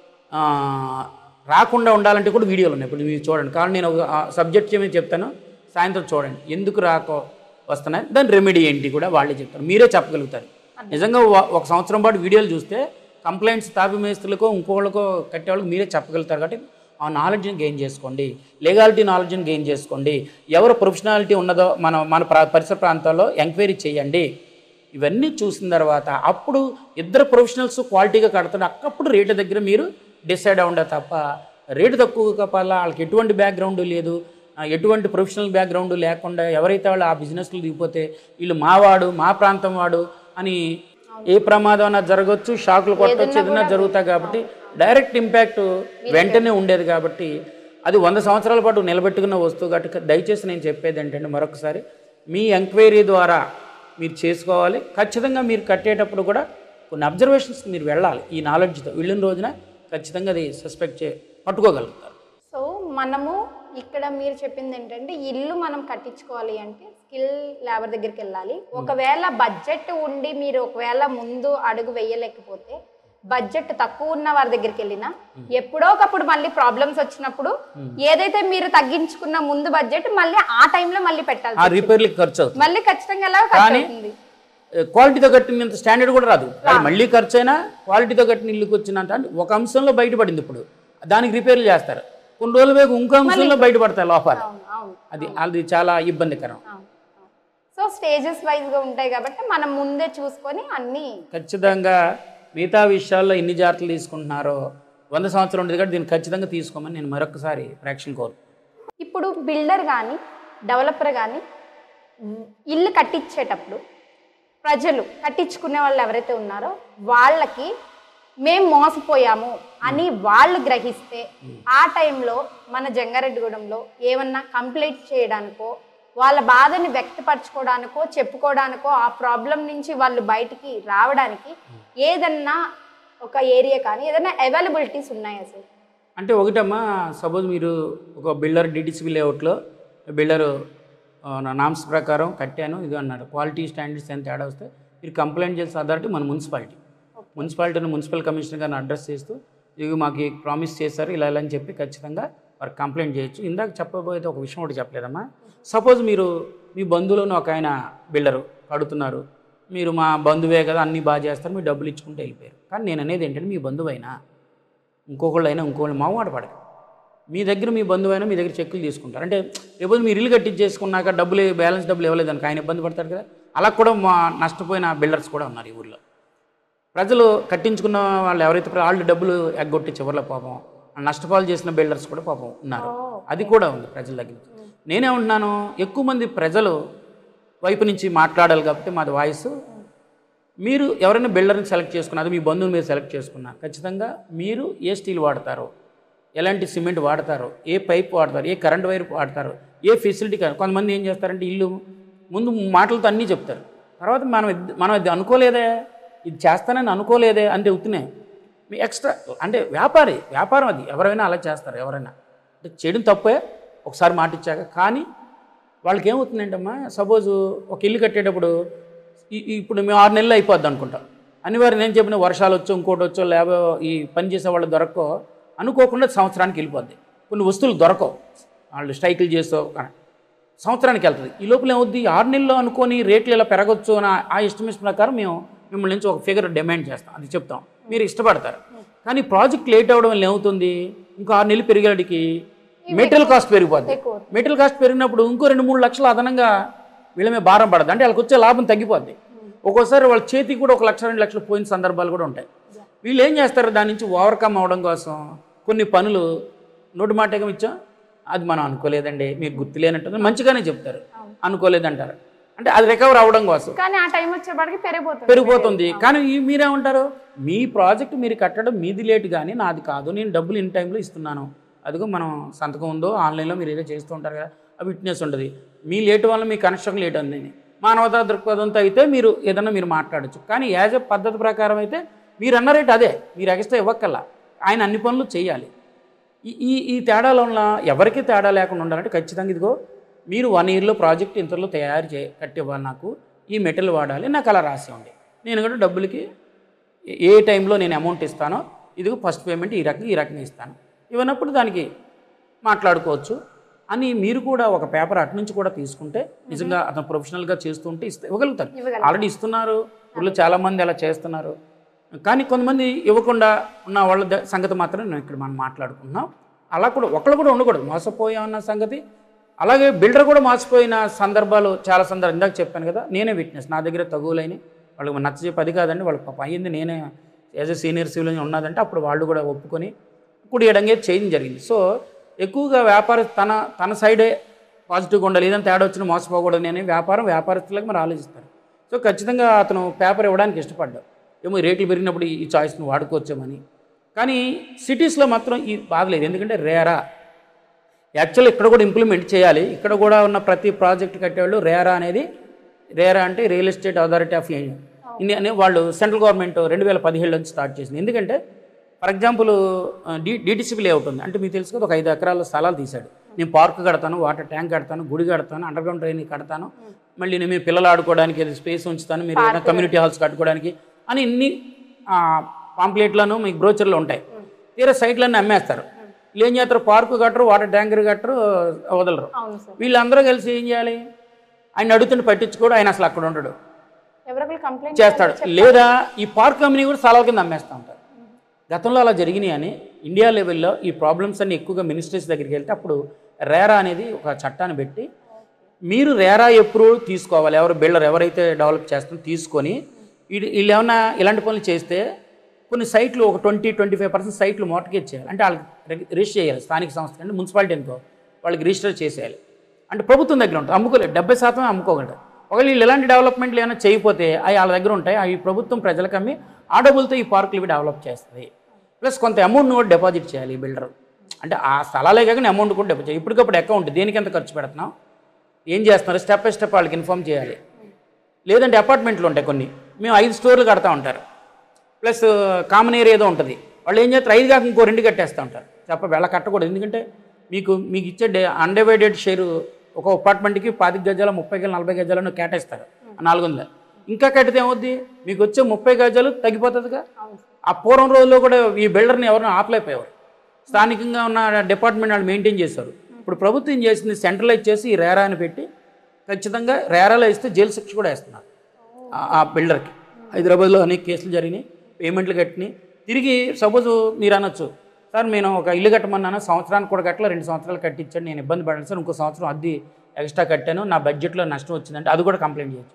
రాకుండా ఉండాలంటే కూడా వీడియోలు ఉన్నాయి. ఇప్పుడు మీరు చూడండి, కానీ నేను సబ్జెక్ట్ ఏమీ చెప్తాను, సాయంత్రం చూడండి ఎందుకు వస్తున్నాయి, దాని రెమెడీ ఏంటి కూడా వాళ్ళే చెప్తారు, మీరే చెప్పగలుగుతారు. నిజంగా 1 సంవత్సరం పాటు వీడియోలు చూస్తే కంప్లైంట్స్ తాపి మేస్తులకో ఇంకోళ్ళకో కట్టేవాళ్ళకి మీరే చెప్పగలుగుతారు. కాబట్టి ఆ నాలెడ్జ్ని గెయిన్ చేసుకోండి, లీగాలిటీ నాలెడ్జ్ని గెయిన్ చేసుకోండి, ఎవరు ప్రొఫెషనాలిటీ ఉన్నదో మన పరిసర ప్రాంతాల్లో ఎంక్వైరీ చేయండి. ఇవన్నీ చూసిన తర్వాత అప్పుడు ఇద్దరు ప్రొఫెషనల్స్ క్వాలిటీగా కడుతున్నారు, అప్పుడు రేటు దగ్గర మీరు డిసైడ్ అవ్వండి తప్ప రేటు తక్కువ కాపాలా, వాళ్ళకి ఎటువంటి బ్యాక్గ్రౌండ్ లేదు, ఎటువంటి ప్రొఫెషనల్ బ్యాక్గ్రౌండ్ లేకుండా ఎవరైతే వాళ్ళు ఆ బిజినెస్లు దిగిపోతే వీళ్ళు మావాడు మా ప్రాంతం వాడు అని ఏ ప్రమాదం అన్నా జరగవచ్చు, షాకులు కొట్టవచ్చు, ఏదైనా జరుగుతాయి. కాబట్టి డైరెక్ట్ ఇంపాక్ట్ వెంటనే ఉండేది. కాబట్టి అది 100 సంవత్సరాల పాటు నిలబెట్టుకున్న వస్తువు. కాబట్టి దయచేసి నేను చెప్పేది ఏంటంటే మరొకసారి మీ ఎంక్వైరీ ద్వారా మీరు చేసుకోవాలి. ఖచ్చితంగా మీరు కట్టేటప్పుడు కూడా కొన్ని అబ్జర్వేషన్స్కి మీరు వెళ్ళాలి. ఈ నాలెడ్జ్తో వెళ్ళిన రోజున ఖచ్చితంగా అది పట్టుకోగలుగుతారు. సో మనము ఇక్కడ మీరు చెప్పింది ఏంటంటే ఇల్లు మనం కట్టించుకోవాలి అంటే స్కిల్ లేబర్ దగ్గరికి వెళ్ళాలి. ఒకవేళ బడ్జెట్ ఉండి మీరు ఒకవేళ ముందు అడుగు వేయలేకపోతే బడ్జెట్ తక్కువ ఉన్న వారి దగ్గరికి వెళ్ళినా ఎప్పుడో ఒకప్పుడు మళ్ళీ ప్రాబ్లమ్స్ వచ్చినప్పుడు ఏదైతే మీరు తగ్గించుకున్న ముందు బడ్జెట్ మళ్ళీ ఆ టైంలో మళ్ళీ పెట్టాలి, రిపేర్లకి ఖర్చు మళ్ళీ ఖచ్చితంగా ఎలా ఖర్చు అవుతుంది. క్వాలిటీతో కట్టినంత స్టాండర్డ్ కూడా రాదు, మళ్ళీ ఖర్చు అయినా క్వాలిటీతో కట్టిన ఇల్లుకి వచ్చినంత ఒక అంశంలో బయటపడింది, ఇప్పుడు దానికి రిపేర్లు చేస్తారు, కొన్ని రోజులు వేగు ఇంకో అంశంలో బయటపడతాయి లోపాలు, అది చాలా ఇబ్బందికరం. సో స్టేజెస్ వైజ్ గా ఉంటాయి కాబట్టి మనం ముందే చూసుకొని అన్ని ఖచ్చితంగా మిగతా విషయాల్లో ఎన్ని జాగ్రత్తలు తీసుకుంటున్నారో 100 సంవత్సరాలు ఉండేది కాబట్టి దీన్ని ఖచ్చితంగా తీసుకోమని నేను మరొకసారి ప్రేక్షకులు కోరు. ఇప్పుడు బిల్డర్ కానీ డెవలపర్ కానీ ఇల్లు కట్టించేటప్పుడు ప్రజలు కట్టించుకునే వాళ్ళు ఎవరైతే ఉన్నారో వాళ్ళకి మేము మోసపోయాము అని వాళ్ళు గ్రహిస్తే ఆ టైంలో మన జంగారెడ్డిగూడెంలో ఏమన్నా కంప్లైంట్ చేయడానికో వాళ్ళ బాధని వ్యక్తపరచుకోవడానికో చెప్పుకోవడానికో ఆ ప్రాబ్లం నుంచి వాళ్ళు బయటికి రావడానికి ఏదన్నా ఒక ఏరియా కానీ ఏదైనా అవైలబిలిటీస్ ఉన్నాయా సార్? అంటే ఒకటమ్మా, సపోజ్ మీరు ఒక బిల్డర్ డిటిసిబి లేఅవుట్లో బిల్డరు నామ్స్ ప్రకారం కట్టాను ఇది అన్నారు, క్వాలిటీ స్టాండర్డ్స్ ఎంత తేడా వస్తే మీరు కంప్లైంట్ చేసే అథారిటీ మన మున్సిపాలిటీని మున్సిపల్ కమిషనర్ గారిని అడ్రస్ చేస్తూ ఇది మాకు ప్రామిస్ చేశారు ఇలా అని చెప్పి ఖచ్చితంగా వారికి కంప్లైంట్ చేయొచ్చు. ఇందాక చెప్పబోయేది ఒక విషయం ఒకటి చెప్పలేదమ్మా, సపోజ్ మీరు మీ బంధువులను ఒక ఆయన బిల్డరు కడుతున్నారు, మీరు మా బంధువే కదా అన్నీ బాగా చేస్తారు మీరు డబ్బులు ఇచ్చుకుంటే వెళ్ళిపోయారు. కానీ నేను అనేది ఏంటంటే మీ బంధువైనా ఇంకొకళ్ళు మావాడు పడదు, మీ దగ్గర మీ బంధువైనా మీ దగ్గర చెక్కులు తీసుకుంటారు. అంటే రేపు మీరు ఇల్లు కట్టించేసుకున్నాక బ్యాలెన్స్ డబ్బులు ఇవ్వలేదనుకో ఆయన ఇబ్బంది పడతారు కదా, అలా కూడా నష్టపోయిన బిల్డర్స్ కూడా ఉన్నారు ఈ ఊళ్ళో. ప్రజలు కట్టించుకున్న వాళ్ళు ఎవరైతే వాళ్ళు డబ్బులు ఎగ్గొట్టి చివరిలో పాపం నష్టపాలు చేసిన బిల్డర్స్ కూడా పాపం ఉన్నారు. అది కూడా ఉంది ప్రజల దగ్గర నుంచి. నేనేమంటున్నాను, ఎక్కువ మంది ప్రజలు వైపు నుంచి మాట్లాడాలి కాబట్టి మాది వాయిస్. మీరు ఎవరైనా బిల్డర్ని సెలెక్ట్ చేసుకున్నారు, అది మీ బంధువుని మీరు సెలెక్ట్ చేసుకున్నారు, ఖచ్చితంగా మీరు ఏ స్టీల్ వాడతారో, ఎలాంటి సిమెంట్ వాడతారో, ఏ పైప్ వాడతారు, ఏ కరెంట్ వైర్ వాడతారో, ఏ ఫెసిలిటీ. కొంతమంది ఏం చేస్తారంటే ఇల్లు ముందు మాటలతో అన్నీ చెప్తారు, తర్వాత మనం ఇది అనుకోలేదే, ఇది చేస్తానని అనుకోలేదే అంటే అవుతున్నాయి. మీ ఎక్స్ట్రా అంటే వ్యాపారం అది ఎవరైనా అలా చేస్తారు. ఎవరైనా అంటే చేయడం తప్పే ఒకసారి మాట ఇచ్చాక. కానీ వాళ్ళకి ఏమవుతుందంటమ్మా, సపోజు ఒక ఇల్లు కట్టేటప్పుడు ఇప్పుడు మేము 6 నెలలు అయిపోద్ది అనుకుంటాం. అనివార్యం నేను చెప్పిన వర్షాలు వచ్చో ఇంకోటి వచ్చో లేబో ఈ పని చేసే వాళ్ళు దొరకో అనుకోకుండా సంవత్సరానికి వెళ్ళిపోద్ది. కొన్ని వస్తువులు దొరకవు, వాళ్ళు స్ట్రైకులు చేసో సంవత్సరానికి వెళ్తుంది. ఈ లోపల ఏమవుద్ది, 6 నెలల్లో అనుకొని రేట్లు ఇలా పెరగొచ్చు అని ఆ ఎస్టిమేషన్ ప్రకారం మేము మిమ్మల్ని నుంచి ఒక ఫిగర్ డిమాండ్ చేస్తాం, అది చెప్తాం, మీరు ఇష్టపడతారు. కానీ ప్రాజెక్ట్ లేట్ అవ్వడం వల్ల ఏమవుతుంది, ఇంకో 6 నెలలు పెరిగేటికి మెటీరియల్ కాస్ట్ పెరిగిపోద్ది. మెటీరియల్ కాస్ట్ పెరిగినప్పుడు ఇంకో 2-3 లక్షలు అదనంగా వీళ్ళ మీద భారం పడదు, అంటే వాళ్ళకి వచ్చే లాభం తగ్గిపోద్ది. ఒక్కోసారి వాళ్ళ చేతికి కూడా 1 లక్ష 2 లక్షలు పోయిన సందర్భాలు కూడా ఉంటాయి. వీళ్ళు ఏం చేస్తారు, దాని నుంచి ఓవర్కమ్ అవ్వడం కోసం కొన్ని పనులు నోటి మాటగా ఇచ్చాం, అది మనం అనుకోలేదండి, మీకు గుర్తులేనట్టు మంచిగానే చెప్తారు, అనుకోలేదంటారు, అంటే అది రికవర్ అవ్వడం కోసం. కానీ ఆ టైం వచ్చేప్పటికి పెరిగిపోతుంది. కానీ మీరేమంటారు, మీ ప్రాజెక్ట్ మీరు కట్టడం మీది లేట్ కానీ నాది కాదు, నేను డబ్బులు ఇన్ టైంలో ఇస్తున్నాను, అదిగో మనం సంతకం ఉందో ఆన్లైన్లో మీరు ఏదో చేస్తూ ఉంటారు కదా, ఆ విట్నెస్ ఉంటుంది. మీ లేట్ వల్ల మీ కన్స్ట్రక్షన్ లేట్ ఉంది, మానవతా దృక్పథంతో అయితే మీరు ఏదన్నా మీరు మాట్లాడచ్చు. కానీ యాజ్ ఎ పద్ధతి ప్రకారం అయితే మీరు అన్న రేట్ అదే, మీరు ఎక్స్ట్రా ఇవ్వక్కల్లా, ఆయన అన్ని పనులు చేయాలి. ఈ తేడాల వల్ల ఎవరికి తేడా లేకుండా ఉండాలంటే ఖచ్చితంగా ఇదిగో మీరు 1 ఇయర్లో ప్రాజెక్ట్ ఇంతలో కట్టివ్వాలి, నాకు ఈ మెటీరియల్ వాడాలి, నాకు అలా రాసి ఉండి నేను కూడా డబ్బులకి ఏ టైంలో నేను అమౌంట్ ఇస్తానో ఇదిగో ఫస్ట్ పేమెంట్ ఈ రకంగా ఇస్తాను, ఇవ్వనప్పుడు దానికి మాట్లాడుకోవచ్చు అని మీరు కూడా ఒక పేపర్ అటు నుంచి కూడా తీసుకుంటే నిజంగా అతను ప్రొఫెషనల్గా చేస్తుంటే ఇవ్వగలుగుతారు. ఆల్రెడీ ఇస్తున్నారు, ఊళ్ళో చాలామంది అలా చేస్తున్నారు. కానీ కొంతమంది ఇవ్వకుండా ఉన్న వాళ్ళ సంగతి మాత్రం నేను ఇక్కడ మనం మాట్లాడుకుంటున్నాం. అలా కూడా ఒకళ్ళు కూడా ఉండకూడదు, మోసపోయామన్న సంగతి. అలాగే బిల్డర్ కూడా మోసపోయిన సందర్భాలు చాలా సందర్భాలు ఇందాక చెప్పాను కదా, నేనే విట్నెస్. నా దగ్గర తగులైన వాళ్ళకి నచ్చజెప్పి అది కాదండి, వాళ్ళకి పాప అయ్యింది, నేనే as a senior civil engineer ఉన్నదంటే అప్పుడు వాళ్ళు కూడా ఒప్పుకొని కుడియడంగా చేయడం జరిగింది. సో ఎక్కువగా వ్యాపారం తన సైడే పాజిటివ్గా ఉండాలి, ఏదైనా తేడా వచ్చినా మోసపోకూడదు. నేను వ్యాపారస్తులకు మరి ఆలోచిస్తాను. సో ఖచ్చితంగా అతను పేపర్ ఇవ్వడానికి ఇష్టపడ్డాడు, ఏమో రేట్లు పెరిగినప్పుడు ఈ చాయిస్ని వాడుకోవచ్చామని. కానీ సిటీస్లో మాత్రం ఈ బాగలేదు, ఎందుకంటే రేరా యాక్చువల్ ఇక్కడ కూడా ఇంప్లిమెంట్ చేయాలి. ఇక్కడ కూడా ఉన్న ప్రతి ప్రాజెక్ట్ కట్టేవాళ్ళు రేరా అంటే real estate authority of India అని వాళ్ళు సెంట్రల్ గవర్నమెంట్ 2017 నుంచి స్టార్ట్ చేసింది. ఎందుకంటే ఫర్ ఎగ్జాంపుల్ డిటిసిపి లేఅవుట్ ఉంది అంటే మీకు తెలుసు కదా, ఒక 5 ఎకరాల స్థలాలు తీశాడు, నేను పార్క్ కడతాను, వాటర్ ట్యాంక్ కడతాను, గుడి కడతాను, అండర్గ్రౌండ్ డ్రైనేజ్ కడతాను, మళ్ళీ నేను మీ పిల్లలు ఆడుకోవడానికి స్పేస్ ఉంచుతాను, మీరు ఏదైనా కమ్యూనిటీ హాల్స్ కట్టుకోవడానికి అని ఇన్ని పాంప్లెట్లను మీకు బ్రోచర్లు ఉంటాయి. తీరా సైట్లన్నీ అమ్మేస్తారు. వీళ్ళు ఏం చేస్తారు, పార్కు కట్టరు, వాటర్ ట్యాంకర్ కట్టరు, వదలరు. వీళ్ళందరూ కలిసి ఏం చేయాలి, ఆయన అడుగుతుంటే పట్టించుకోడు, ఆయన అసలు అక్కడ ఉండడు, చేస్తాడు. లేదా ఈ పార్క్ కంపెనీ కూడా స్థలాల కింద అమ్మేస్తూ ఉంటారు. గతంలో అలా జరిగినాయి అని ఇండియా లెవెల్లో ఈ ప్రాబ్లమ్స్ అన్ని ఎక్కువగా మినిస్ట్రీస్ దగ్గరికి వెళ్తే అప్పుడు రేరా అనేది ఒక చట్టాన్ని పెట్టి మీరు రేరా అప్రూవల్ తీసుకోవాలి, ఎవరు బిల్డర్ ఎవరైతే డెవలప్ చేస్తారో తీసుకొని వీళ్ళు ఏమన్నా ఇలాంటి పనులు చేస్తే కొన్ని సైట్లు ఒక 20-25% సైట్లు మోటగేజ్ చేయాలి, అంటే వాళ్ళకి రిజిస్టర్ చేయాలి. స్థానిక సంస్థ అంటే మున్సిపాలిటీ అనుకో వాళ్ళకి రిజిస్టర్ చేసేయాలి. అంటే ప్రభుత్వం దగ్గర ఉంటుంది, అమ్ముకోలేదు, 70% అమ్ముకోగలరు. ఒకవేళ వీళ్ళు ఎలాంటి డెవలప్మెంట్లు ఏమైనా చేయకపోతే అవి వాళ్ళ దగ్గర ఉంటాయి, అవి ప్రభుత్వం ప్రజలకు అమ్మి ఆ డబ్బులతో ఈ పార్కులు ఇవి డెవలప్ చేస్తుంది. ప్లస్ కొంత అమౌంట్ని కూడా డిపాజిట్ చేయాలి ఈ బిల్డర్, అంటే ఆ స్థలాలే కాక అమౌంట్ కూడా డిపాజిట్ చేయాలి. ఇప్పటికప్పుడు అకౌంట్ దేనికి ఎంత ఖర్చు పెడుతున్నాం, ఏం చేస్తున్నారు, స్టెప్ బై స్టెప్ వాళ్ళకి ఇన్ఫామ్ చేయాలి. లేదంటే అపార్ట్మెంట్లు ఉంటాయి కొన్ని, మేము 5 స్టోర్లు కడతా ఉంటారు, ప్లస్ కామన్ ఏరియా ఏదో ఉంటుంది, వాళ్ళు ఏం చేస్తారు 5 కాక ఇంకో 2 కట్టేస్తూ ఉంటారు. వెళ్ళ కట్టకూడదు, ఎందుకంటే మీకు ఇచ్చే అన్డివైడెడ్ షేరు ఒక అపార్ట్మెంట్కి 25 గజాలు 30 గజాలు 40 గజాలను కేటాయిస్తారు 400. ఇంకా కట్టితే ఏమవుద్ది, మీకు వచ్చే 30 గజాలు తగ్గిపోతుందిగా. ఆ పూర్వం రోజుల్లో కూడా ఈ బిల్డర్ని ఎవరైనా ఆపలేకపోయేవారు, స్థానికంగా ఉన్న డిపార్ట్మెంట్ వాళ్ళు మెయింటైన్ చేశారు. ఇప్పుడు ప్రభుత్వం చేసింది సెంట్రలైజ్ చేసి ఈ రేరా అని పెట్టి ఖచ్చితంగా రేరాలో ఇస్తే జైలు శిక్ష కూడా వేస్తున్నారు ఆ బిల్డర్కి. హైదరాబాద్లో అనేక కేసులు జరిగినాయి, పేమెంట్లు కట్టినాయి. తిరిగి సపోజ్ మీరు అనొచ్చు, సార్ నేను ఒక ఇల్లు కట్టమన్నాను, సంవత్సరానికి కూడా కట్టలే, 2 సంవత్సరాలు కట్టించాను, నేను ఇబ్బంది పడాను సార్, ఇంకో సంవత్సరం అద్దె ఎక్స్ట్రా కట్టాను, నా బడ్జెట్లో నష్టం వచ్చిందంటే అది కూడా కంప్లైంట్ చేయొచ్చు.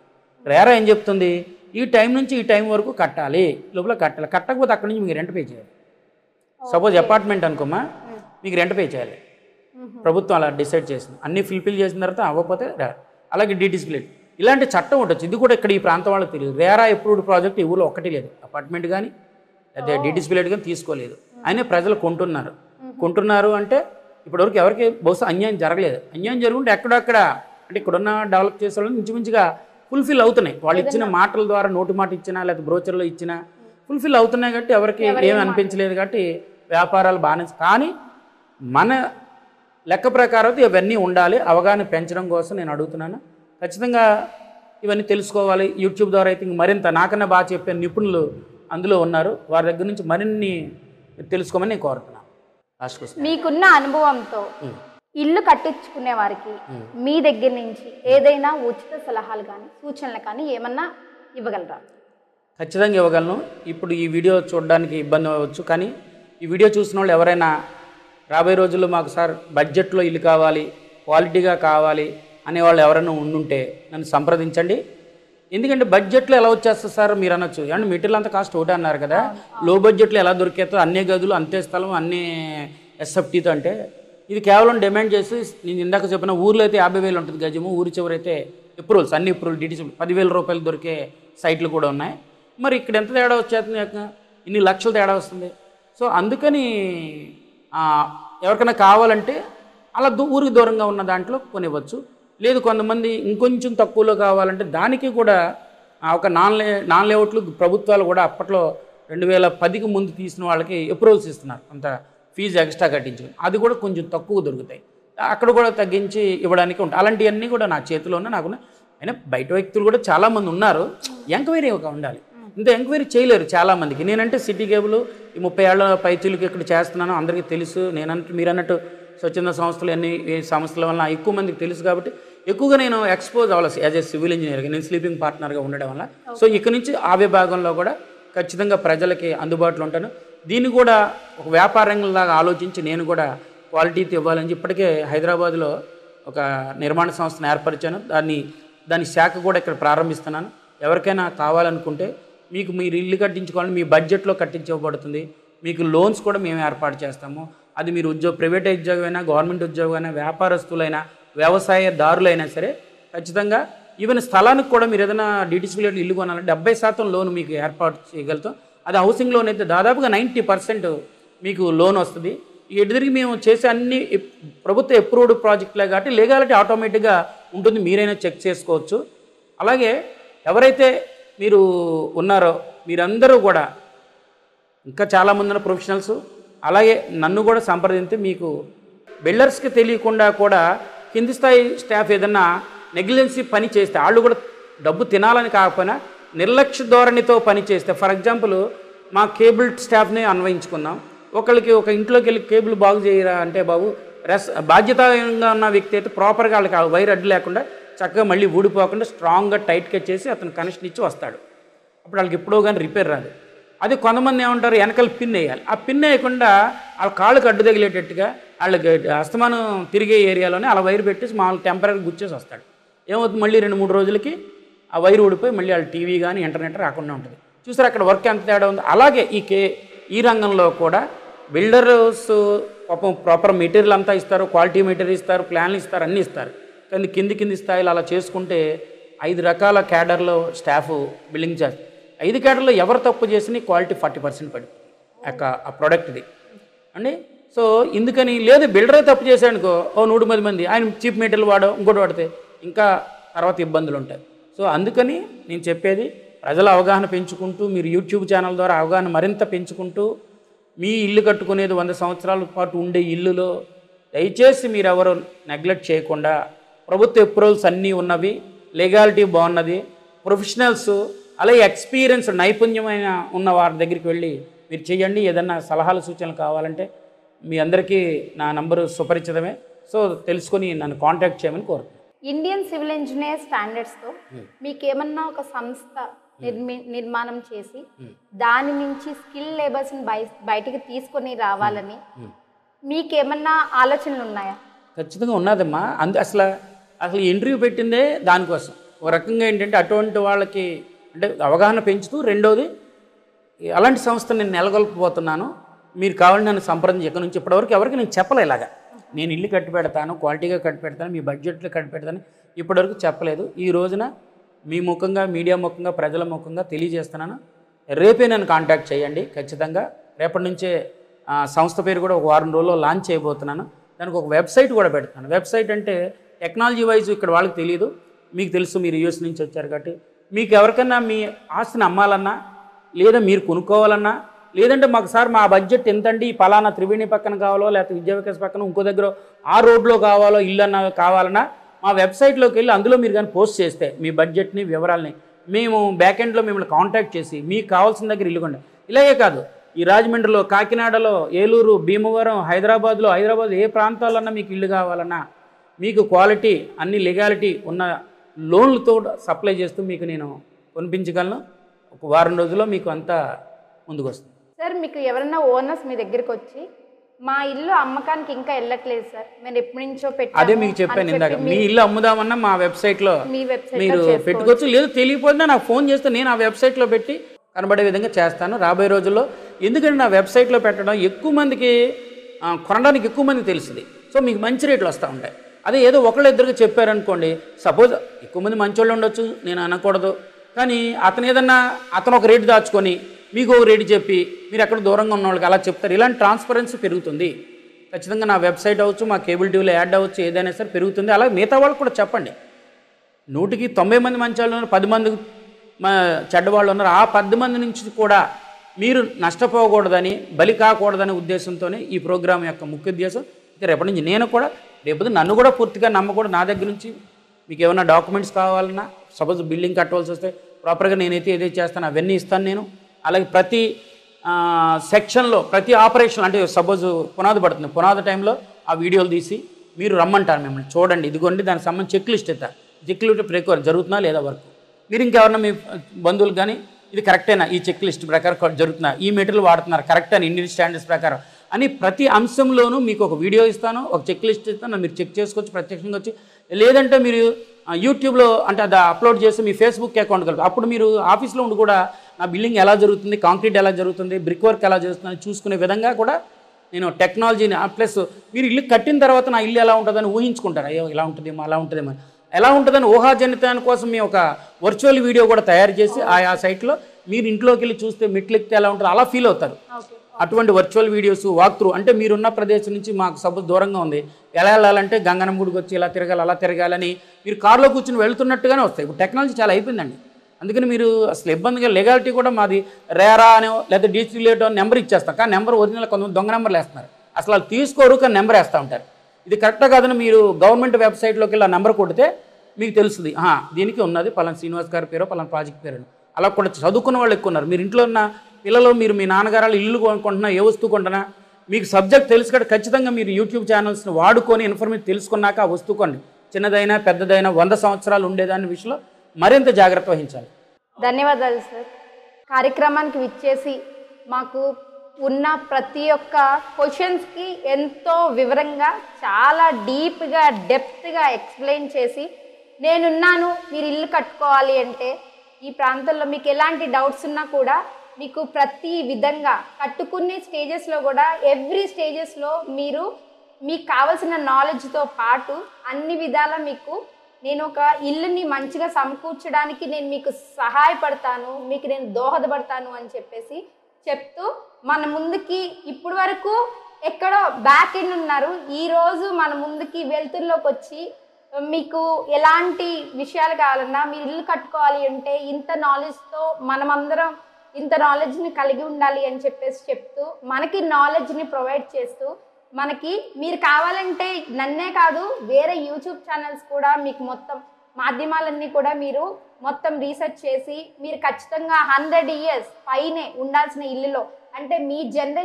రేరా ఏం చెప్తుంది, ఈ టైం నుంచి ఈ టైం వరకు కట్టాలి, లోపల కట్టాలి. కట్టకపోతే అక్కడి నుంచి మీకు రెంట్ పే చేయాలి. సపోజ్ అపార్ట్మెంట్ అనుకోమా, మీకు రెంట్ పే చేయాలి. ప్రభుత్వం అలా డిసైడ్ చేసింది. అన్నీ ఫుల్ఫిల్ చేసిన తర్వాత అవ్వకపోతే అలాగే డీడిస్ప్లేట్ ఇలాంటి చట్టం ఉండొచ్చు. ఇది కూడా ఇక్కడ ఈ ప్రాంతం వాళ్ళకి తెలియదు. రేరా అప్రూవ్డ్ ప్రాజెక్ట్ ఈ ఊళ్ళో ఒకటి లేదు. అపార్ట్మెంట్ కానీ అదే డీడిస్ప్లేట్ కానీ తీసుకోలేదు. అయినా ప్రజలు కొంటున్నారు అంటే ఇప్పటివరకు ఎవరికి బహుశా అన్యాయం జరగలేదు. అన్యాయం జరుగుంటే ఎక్కడక్కడ అంటే ఇక్కడున్న డెవలప్ చేసే వాళ్ళు ఇంచుమించుగా ఫుల్ఫిల్ అవుతున్నాయి. వాళ్ళు ఇచ్చిన మాటల ద్వారా, నోటి మాట ఇచ్చినా లేకపోతే బ్రోచర్లో ఇచ్చినా ఫుల్ఫిల్ అవుతున్నాయి. కాబట్టి ఎవరికి ఏమి అనిపించలేదు. కాబట్టి వ్యాపారాలు బాగానే. కానీ మన లెక్క ప్రకారం ఇవన్నీ ఉండాలి. అవగాహన పెంచడం కోసం నేను అడుగుతున్నాను. ఖచ్చితంగా ఇవన్నీ తెలుసుకోవాలి. యూట్యూబ్ ద్వారా అయితే మరింత నాకన్నా బాగా చెప్పే నిపుణులు అందులో ఉన్నారు. వారి దగ్గర నుంచి మరిన్ని తెలుసుకోమని నేను కోరుతున్నాను. లాస్ట్ క్వశ్చన్, మీకున్న అనుభవంతో ఇల్లు కట్టించుకునే వారికి మీ దగ్గర నుంచి ఏదైనా ఉచిత సలహాలు కానీ సూచనలు కానీ ఏమన్నా ఇవ్వగలరా? ఖచ్చితంగా ఇవ్వగలను. ఇప్పుడు ఈ వీడియో చూడడానికి ఇబ్బంది అవ్వచ్చు, కానీ ఈ వీడియో చూసిన వాళ్ళు ఎవరైనా రాబోయే రోజుల్లో మాకు సార్ బడ్జెట్లో ఇల్లు కావాలి, క్వాలిటీగా కావాలి అనేవాళ్ళు ఎవరైనా ఉండుంటే నన్ను సంప్రదించండి. ఎందుకంటే బడ్జెట్లో ఎలా వచ్చేస్తుంది సార్ మీరు అనొచ్చు. అంటే మెటీరియల్ అంతా కాస్ట్ ఒకటే అన్నారు కదా, లో బడ్జెట్లో ఎలా దొరికేదో, అన్ని గదులు అంతే స్థలం అన్ని ఎస్ఎఫ్టీతో. అంటే ఇది కేవలం డిమాండ్ చేసి నేను ఇందాక చెప్పిన ఊర్లో అయితే 50,000 ఉంటుంది గజము, ఊరి చివరైతే అప్రూవల్స్ అన్ని అప్రూవల్ డీటెయిల్స్ 10,000 రూపాయలు దొరికే సైట్లు కూడా ఉన్నాయి. మరి ఇక్కడ ఎంత తేడా వచ్చేస్తుంది, ఇన్ని లక్షలు తేడా వస్తుంది. సో అందుకని ఎవరికైనా కావాలంటే అలా ఊరికి దూరంగా ఉన్న దాంట్లో కొనివ్వచ్చు. లేదు కొంతమంది ఇంకొంచెం తక్కువలో కావాలంటే దానికి కూడా ఒక నాన్ లేఅవుట్లు ప్రభుత్వాలు కూడా అప్పట్లో 2010కి ముందు తీసిన వాళ్ళకి అప్రూవల్స్ ఇస్తున్నారు. అంత ఫీజు ఎక్స్ట్రా కట్టించుకుని అది కూడా కొంచెం తక్కువ దొరుకుతాయి. అక్కడ కూడా తగ్గించి ఇవ్వడానికి ఉంటాయి. అలాంటివన్నీ కూడా నా చేతిలోనే నాకున్నాయి. అయినా బయట వ్యక్తులు కూడా చాలామంది ఉన్నారు. ఎంక్వైరీ ఒక ఉండాలి. ఇంత ఎంక్వైరీ చేయలేరు చాలామందికి. నేనంటే సిటీ కేబుల్ ఈ 30 ఏళ్ల పైచీలకి ఇక్కడ చేస్తున్నాను, అందరికీ తెలుసు. మీరు అన్నట్టు స్వచ్ఛంద సంస్థలు అన్ని సంస్థల వల్ల ఎక్కువ మందికి తెలుసు. కాబట్టి ఎక్కువగా నేను ఎక్స్పోజ్ అవ్వాలి యాజ్ ఏ సివిల్ ఇంజనీర్గా, నేను స్లీపింగ్ పార్ట్నర్గా ఉండడం వల్ల. సో ఇక్కడ నుంచి ఆ విభాగంలో కూడా ఖచ్చితంగా ప్రజలకి అందుబాటులో ఉంటాను. దీన్ని కూడా ఒక వ్యాపారంలాగా ఆలోచించి నేను కూడా క్వాలిటీతో ఇవ్వాలని ఇప్పటికే హైదరాబాద్లో ఒక నిర్మాణ సంస్థను ఏర్పరిచాను. దాని శాఖ కూడా ఇక్కడ ప్రారంభిస్తున్నాను. ఎవరికైనా కావాలనుకుంటే మీరు ఇల్లు కట్టించుకోవాలని మీ బడ్జెట్లో కట్టించబడుతుంది. మీకు లోన్స్ కూడా మేము ఏర్పాటు చేస్తాము. అది మీరు ప్రైవేట్ ఉద్యోగమైనా, గవర్నమెంట్ ఉద్యోగమైనా, వ్యాపారస్తులైనా, వ్యవసాయదారులైనా సరే ఖచ్చితంగా ఈవెన్ స్థలానికి కూడా మీరు ఏదైనా డీటీసీలో ఇల్లు కొనాలంటే 70% లోన్ మీకు ఏర్పాటు చేయగలుగుతాం. అది హౌసింగ్ లోన్ అయితే దాదాపుగా 90% మీకు లోన్ వస్తుంది. ఎదురికి మేము చేసే అన్ని ప్రభుత్వ అప్రూవ్డ్ ప్రాజెక్టులే కాబట్టి లీగాలిటీ ఆటోమేటిక్గా ఉంటుంది. మీరైనా చెక్ చేసుకోవచ్చు. అలాగే ఎవరైతే మీరు ఉన్నారో మీరందరూ కూడా ఇంకా చాలామంది ఉన్న ప్రొఫెషనల్స్ అలాగే నన్ను కూడా సంప్రదించి మీకు బిల్డర్స్కి తెలియకుండా కూడా కింది స్థాయి స్టాఫ్ ఏదన్నా నెగ్లిజెన్సీ పని చేస్తే వాళ్ళు కూడా డబ్బు తినాలని కాకపోయినా నిర్లక్ష్య ధోరణితో పని చేస్తే, ఫర్ ఎగ్జాంపుల్ మా కేబుల్ స్టాఫ్ని అన్వయించుకుందాం. ఒక ఇంట్లోకి వెళ్ళి కేబుల్ బాగు చేయరా అంటే బాబు బాధ్యతగా ఉన్న వ్యక్తి అయితే ప్రాపర్గా వాళ్ళకి వైర్ అడ్డు లేకుండా చక్కగా మళ్ళీ ఊడిపోకుండా స్ట్రాంగ్గా టైట్గా చేసి అతను కనెక్షన్ ఇచ్చి వస్తాడు. అప్పుడు వాళ్ళకి ఎప్పుడో కానీ రిపేర్ రాదు. అది కొంతమంది ఏమంటారు, వెనకాల పిన్ వేయాలి. ఆ పిన్ వేయకుండా వాళ్ళ కాళ్ళకు అడ్డు తగిలేటట్టుగా వాళ్ళకి అస్తమానం తిరిగే ఏరియాలోనే అలా వైర్ పెట్టేసి మామూలు టెంపరీ గుచ్చేసి వస్తాడు. ఏమవుతుంది, మళ్ళీ 2-3 రోజులకి ఆ వైర్ ఊడిపోయి మళ్ళీ వాళ్ళ టీవీ కానీ ఇంటర్నెట్ రాకుండా ఉంటుంది. చూసారు అక్కడ వర్క్ ఎంత తేడా ఉంది. అలాగే ఈ రంగంలో కూడా బిల్డర్స్ పాపం ప్రాపర్ మెటీరియల్ అంతా ఇస్తారు, క్వాలిటీ మెటీరియల్ ఇస్తారు, ప్లాన్లు ఇస్తారు, అన్నీ ఇస్తారు. కానీ కింది స్థాయిలో అలా చేసుకుంటే 5 రకాల క్యాడర్లో స్టాఫ్ బిల్డింగ్ చేస్తారు. 5 క్యాడర్లో ఎవరు తప్పు చేసినా క్వాలిటీ 40% పడి ఆ ప్రోడక్ట్ది అండి. సో ఎందుకని లేదు, బిల్డరే తప్పు చేశాడనుకో 110 మంది ఆయన చీప్ మెటీరియల్ ఇంకోటి వాడితే ఇంకా తర్వాత ఇబ్బందులు ఉంటాయి. సో అందుకని నేను చెప్పేది ప్రజల అవగాహన పెంచుకుంటూ మీరు యూట్యూబ్ ఛానల్ ద్వారా అవగాహన మరింత పెంచుకుంటూ మీ ఇల్లు కట్టుకునేది 100 సంవత్సరాల పాటు ఉండే ఇల్లులో దయచేసి మీరు ఎవరు నెగ్లెక్ట్ చేయకుండా ప్రభుత్వ అప్రూవల్స్ అన్నీ ఉన్నవి, లీగాలిటీ బాగున్నది, ప్రొఫెషనల్స్ అలాగే ఎక్స్పీరియన్స్ నైపుణ్యమైన ఉన్న వారి దగ్గరికి వెళ్ళి మీరు చేయండి. ఏదన్నా సలహాలు సూచనలు కావాలంటే మీ అందరికీ నా నంబరు సుపరిచితమే. సో తెలుసుకొని నన్ను కాంటాక్ట్ చేయమని కోరుతున్నాను. ఇండియన్ సివిల్ ఇంజనీర్ స్టాండర్డ్స్తో మీకేమన్నా ఒక సంస్థ నిర్మాణం చేసి దాని నుంచి స్కిల్ లేబర్స్ని బయటికి తీసుకొని రావాలని మీకేమన్నా ఆలోచనలు ఉన్నాయా? ఖచ్చితంగా ఉన్నదమ్మా. అసలు ఇంటర్వ్యూ పెట్టిందే దానికోసం. ఒక రకంగా ఏంటంటే అటువంటి వాళ్ళకి అంటే అవగాహన పెంచుతూ, రెండోది అలాంటి సంస్థ నేను నెలకొల్పబోతున్నాను, మీరు కావాలని నన్ను సంప్రదించి ఇక్కడ నుంచి ఇప్పటివరకు ఎవరికి నేను చెప్పలే ఇలాగా నేను ఇల్లు కట్టి పెడతాను, క్వాలిటీగా కట్టి పెడతాను, మీ బడ్జెట్లో కట్టి పెడతాను ఇప్పటివరకు చెప్పలేదు. ఈ రోజున మీ ముఖంగా, మీడియా ముఖంగా, ప్రజల ముఖంగా తెలియజేస్తున్నాను. రేపే నన్ను కాంటాక్ట్ చేయండి ఖచ్చితంగా. రేపటి నుంచే సంస్థ పేరు కూడా ఒక వారం రోజుల్లో లాంచ్ చేయబోతున్నాను. దానికి ఒక వెబ్సైట్ కూడా పెడతాను. వెబ్సైట్ అంటే టెక్నాలజీ వైజ్ ఇక్కడ వాళ్ళకి తెలియదు, మీకు తెలుసు, మీరు యూఎస్ నుంచి వచ్చారు కాబట్టి. మీకు ఎవరికన్నా మీ ఆస్తిని అమ్మాలన్నా, లేదా మీరు కొనుక్కోవాలన్నా, లేదంటే మాకు సార్ మా బడ్జెట్ ఎంతండి, ఈ పలానా త్రివేణి పక్కన కావాలో, లేకపోతే విద్యా వికాస్ పక్కన ఇంకో దగ్గర ఆ రోడ్లో కావాలో ఇల్లు అన్న కావాలన్నా మా వెబ్సైట్లోకి వెళ్ళి అందులో మీరు కానీ పోస్ట్ చేస్తే మీ బడ్జెట్ని, వివరాలని మేము బ్యాక్ ఎండ్లో మిమ్మల్ని కాంటాక్ట్ చేసి మీకు కావాల్సిన దగ్గర ఇల్లు కొండ. ఇలాగే కాదు, ఈ రాజమండ్రిలో, కాకినాడలో, ఏలూరు, భీమవరం, హైదరాబాద్ ఏ ప్రాంతాలన్నా మీకు ఇల్లు కావాలన్నా, మీకు క్వాలిటీ అన్ని లీగాలిటీ ఉన్న లోన్లతో సప్లై చేస్తూ మీకు నేను కొనిపించగలను. ఒక వారం రోజుల్లో మీకు అంతా ముందుకు వస్తుంది. సార్, మీకు ఎవరైనా ఓనర్స్ మీ దగ్గరికి వచ్చి మా ఇల్లు అమ్మకానికి ఇంకా వెళ్ళట్లేదు సార్, మేము ఎప్పటి నుంచో పెట్టాము, అదే మీకు చెప్పాను ఇందాక, మీ ఇల్లు అమ్ముదామన్నా మా వెబ్సైట్లో మీ వెబ్సైట్ మీరు పెట్టుకోవచ్చు. లేదు తెలియకపోతే నాకు ఫోన్ చేస్తే నేను ఆ వెబ్సైట్లో పెట్టి కనబడే విధంగా చేస్తాను రాబోయే రోజుల్లో. ఎందుకంటే నా వెబ్సైట్లో పెట్టడం ఎక్కువ మందికి కొనడానికి ఎక్కువ మందికి తెలుస్తుంది. సో మీకు మంచి రేట్లు వస్తూ ఉంటాయి. అదే ఏదో ఒకళ్ళు ఇద్దరికి చెప్పారనుకోండి, సపోజ్ ఎక్కువ మంది మంచోళ్ళు ఉండొచ్చు, నేను అనకూడదు, కానీ అతను ఒక రేటు దాచుకొని మీకు ఒక రేటు చెప్పి మీరు ఎక్కడ దూరంగా ఉన్న వాళ్ళకి అలా చెప్తారు. ఇలాంటి ట్రాన్స్పరెన్సీ పెరుగుతుంది. ఖచ్చితంగా నా వెబ్సైట్ అవ్వచ్చు, మా కేబుల్ టీవీలో యాడ్ అవ్వచ్చు, ఏదైనా సరే పెరుగుతుంది. అలాగే మిగతా వాళ్ళకి కూడా చెప్పండి. 100కి 90 మంది మంచి వాళ్ళు ఉన్నారు, 10 మంది చెడ్డవాళ్ళు ఉన్నారు. ఆ 10 మంది నుంచి కూడా మీరు నష్టపోకూడదని, బలి కాకూడదనే ఉద్దేశంతోనే ఈ ప్రోగ్రాం యొక్క ముఖ్య ఉద్దేశం. రేపటి నుంచి నేను కూడా, రేపు నన్ను కూడా పూర్తిగా నమ్మకూడదు. నా దగ్గర నుంచి మీకు ఏమైనా డాక్యుమెంట్స్ కావాలన్నా, సపోజ్ బిల్డింగ్ కట్టవలసి వస్తే ప్రాపర్గా నేనైతే ఏదైతే చేస్తాను అవన్నీ ఇస్తాను నేను. అలాగే ప్రతి సెక్షన్లో, ప్రతి ఆపరేషన్, అంటే సపోజ్ పునాది పడుతుంది, పునాది టైంలో ఆ వీడియోలు తీసి మీరు రమ్మంటారు, మిమ్మల్ని చూడండి, ఇదిగోండి దానికి సంబంధించి చెక్ లిస్ట్ ఇస్తారు. చెక్ లిస్ట్ ప్రకారం జరుగుతుందా లేదా వర్క్, మీరు ఇంకెవరన్నా మీ బంధువులు కానీ ఇది కరెక్టేనా, ఈ చెక్ లిస్ట్ ప్రకారం జరుగుతున్నా, ఈ మెటీరియల్ వాడుతున్నారు కరెక్ట్ అని ఇండియన్ స్టాండర్డ్స్ ప్రకారం అని ప్రతి అంశంలోనూ మీకు ఒక వీడియో ఇస్తాను, ఒక చెక్ లిస్ట్ ఇస్తాను. మీరు చెక్ చేసుకోవచ్చు ప్రత్యక్షంగా వచ్చి, లేదంటే మీరు యూట్యూబ్లో అంటే అది అప్లోడ్ చేసి మీ ఫేస్బుక్ అకౌంట్ కలిపి అప్పుడు మీరు ఆఫీస్లో ఉండి కూడా నా బిల్డింగ్ ఎలా జరుగుతుంది, కాంక్రీట్ ఎలా జరుగుతుంది, బ్రిక్ వర్క్ ఎలా జరుగుతుంది చూసుకునే విధంగా కూడా నేను టెక్నాలజీని, ప్లస్ మీరు ఇల్లు కట్టిన తర్వాత నా ఇల్లు ఎలా ఉంటుందని ఊహించుకుంటారు. అయ్యో ఇలా ఉంటుందేమో, అలా ఉంటుందేమో, ఎలా ఉంటుందని ఊహాజనితాని కోసం మేము ఒక వర్చువల్ వీడియో కూడా తయారు చేసి ఆ సైట్లో మీరు ఇంట్లోకి వెళ్ళి చూస్తే మెట్లు ఎక్కితే ఎలా ఉంటుందో అలా ఫీల్ అవుతారు. అటువంటి వర్చువల్ వీడియోస్ వాక్ త్రూ, అంటే మీరున్న ప్రదేశం నుంచి మాకు సపోజ్ దూరంగా ఉంది, ఎలా వెళ్ళాలంటే గంగనం గుడికి వచ్చి ఇలా తిరగాలి, అలా తిరగాలని మీరు కారులో కూర్చొని వెళ్తున్నట్టుగానే వస్తాయి. ఇప్పుడు టెక్నాలజీ చాలా అయిపోయిందండి. అందుకని మీరు అసలు ఇబ్బందిగా, లెగాలిటీ కూడా మాది రేరా అనో లేదా డిజిటల్ లేటో నెంబర్ ఇచ్చేస్తాం, కానీ నెంబర్ ఒరిజినల్ కొంతమంది దొంగ నెంబర్లు వేస్తున్నారు, అసలు వాళ్ళు తీసుకోరు కానీ నెంబర్ వేస్తూ ఉంటారు. ఇది కరెక్టా కాదని మీరు గవర్నమెంట్ వెబ్సైట్లోకి వెళ్ళి ఆ నెంబర్ కొడితే మీకు తెలుస్తుంది, దీనికి ఉన్నది పలానా శ్రీనివాస్ గారి పేరు, పలానా ప్రాజెక్ట్ పేరు. అలా కూడా చదువుకున్న వాళ్ళు ఎక్కువ ఉన్నారు. మీరు ఇంట్లో ఉన్న పిల్లలు, మీరు మీ నాన్నగారు ఇల్లు కొంటున్నా, ఏ వస్తువు కొంటున్నా మీకు సబ్జెక్ట్ తెలుసు కాబట్టి ఖచ్చితంగా మీరు యూట్యూబ్ ఛానల్స్ని వాడుకొని ఇన్ఫర్మేషన్ తెలుసుకున్నాక ఆ వస్తువు కొండి. చిన్నదైనా పెద్దదైనా 100 సంవత్సరాలు ఉండేదాని విషయంలో మరింత జాగ్రత్త వహించాలి. ధన్యవాదాలు సార్. కార్యక్రమానికి విచ్చేసి మాకు ఉన్న ప్రతి ఒక్క క్వశ్చన్స్కి ఎంతో వివరంగా, చాలా డీప్గా, డెప్త్గా ఎక్స్ప్లెయిన్ చేసి, నేనున్నాను, మీరు ఇల్లు కట్టుకోవాలి అంటే ఈ ప్రాంతంలో మీకు ఎలాంటి డౌట్స్ ఉన్నా కూడా మీకు ప్రతి విధంగా కట్టుకునే స్టేజెస్లో కూడా ఎవ్రీ స్టేజెస్లో మీకు కావాల్సిన నాలెడ్జ్తో పాటు అన్ని విధాల మీకు నేను ఒక ఇల్లుని మంచిగా సమకూర్చడానికి నేను మీకు సహాయపడతాను, మీకు నేను దోహదపడతాను అని చెప్పేసి చెప్తూ మన ముందుకి ఇప్పుడు వరకు ఎక్కడో బ్యాక్ ఎండ్ ఉన్నారు, ఈరోజు మన ముందుకి వెలుతురులోకి వచ్చి మీకు ఎలాంటి విషయాలు కావాలన్నా, మీరు ఇల్లు కట్టుకోవాలి అంటే ఇంత నాలెడ్జ్తో మనమందరం ఇంత నాలెడ్జ్ని కలిగి ఉండాలి అని చెప్పేసి చెప్తూ మనకి నాలెడ్జ్ని ప్రొవైడ్ చేస్తూ మనకి మీరు కావాలంటే నన్నే కాదు వేరే యూట్యూబ్ ఛానల్స్ కూడా మీకు మొత్తం మాధ్యమాలన్నీ కూడా మీరు మొత్తం రీసెర్చ్ చేసి మీరు ఖచ్చితంగా 100 years పైనే ఉండాల్సిన ఇల్లులో, అంటే మీ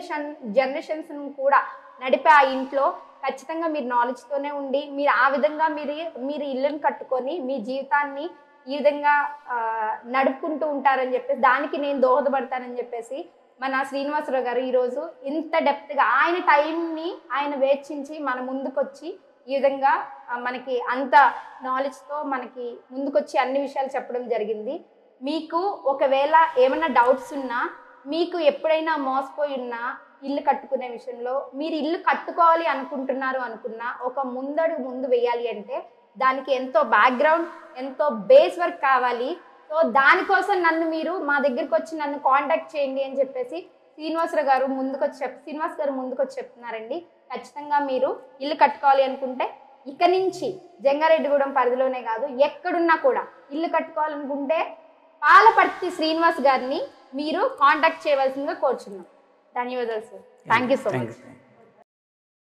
జనరేషన్స్ కూడా నడిపే ఆ ఇంట్లో ఖచ్చితంగా మీరు నాలెడ్జ్తోనే ఉండి మీరు ఆ విధంగా మీరు ఇల్లుని కట్టుకొని మీ జీవితాన్ని ఈ విధంగా నడుపుకుంటూ ఉంటారని చెప్పేసి దానికి నేను దోహదపడతానని చెప్పేసి మన శ్రీనివాసరావు గారు ఈరోజు ఇంత డెప్త్గా ఆయన టైంని ఆయన వేచించి మన ముందుకొచ్చి ఈ విధంగా మనకి అంత నాలెడ్జ్తో మనకి ముందుకొచ్చి అన్ని విషయాలు చెప్పడం జరిగింది. మీకు ఒకవేళ ఏమైనా డౌట్స్ ఉన్నా, మీకు ఎప్పుడైనా మోసపోయి ఉన్నా ఇల్లు కట్టుకునే విషయంలో, మీరు ఇల్లు కట్టుకోవాలి అనుకుంటున్నారు అనుకున్నా ఒక ముందడుగు ముందు వేయాలి అంటే దానికి ఎంతో బ్యాక్గ్రౌండ్, ఎంతో బేస్ వర్క్ కావాలి. సో దానికోసం మీరు మా దగ్గరికి వచ్చి నన్ను కాంటాక్ట్ చేయండి అని చెప్పేసి శ్రీనివాస్ గారు ముందుకొచ్చి చెప్తున్నారండి. ఖచ్చితంగా మీరు ఇల్లు కట్టుకోవాలి అనుకుంటే ఇక నుంచి జంగారెడ్డిగూడెం పరిధిలోనే కాదు, ఎక్కడున్నా కూడా ఇల్లు కట్టుకోవాలనుకుంటే పాలపర్తి శ్రీనివాస్ గారిని మీరు కాంటాక్ట్ చేయవలసిందిగా కోరుచున్నాం. ధన్యవాదాలు sir. Thank you so much.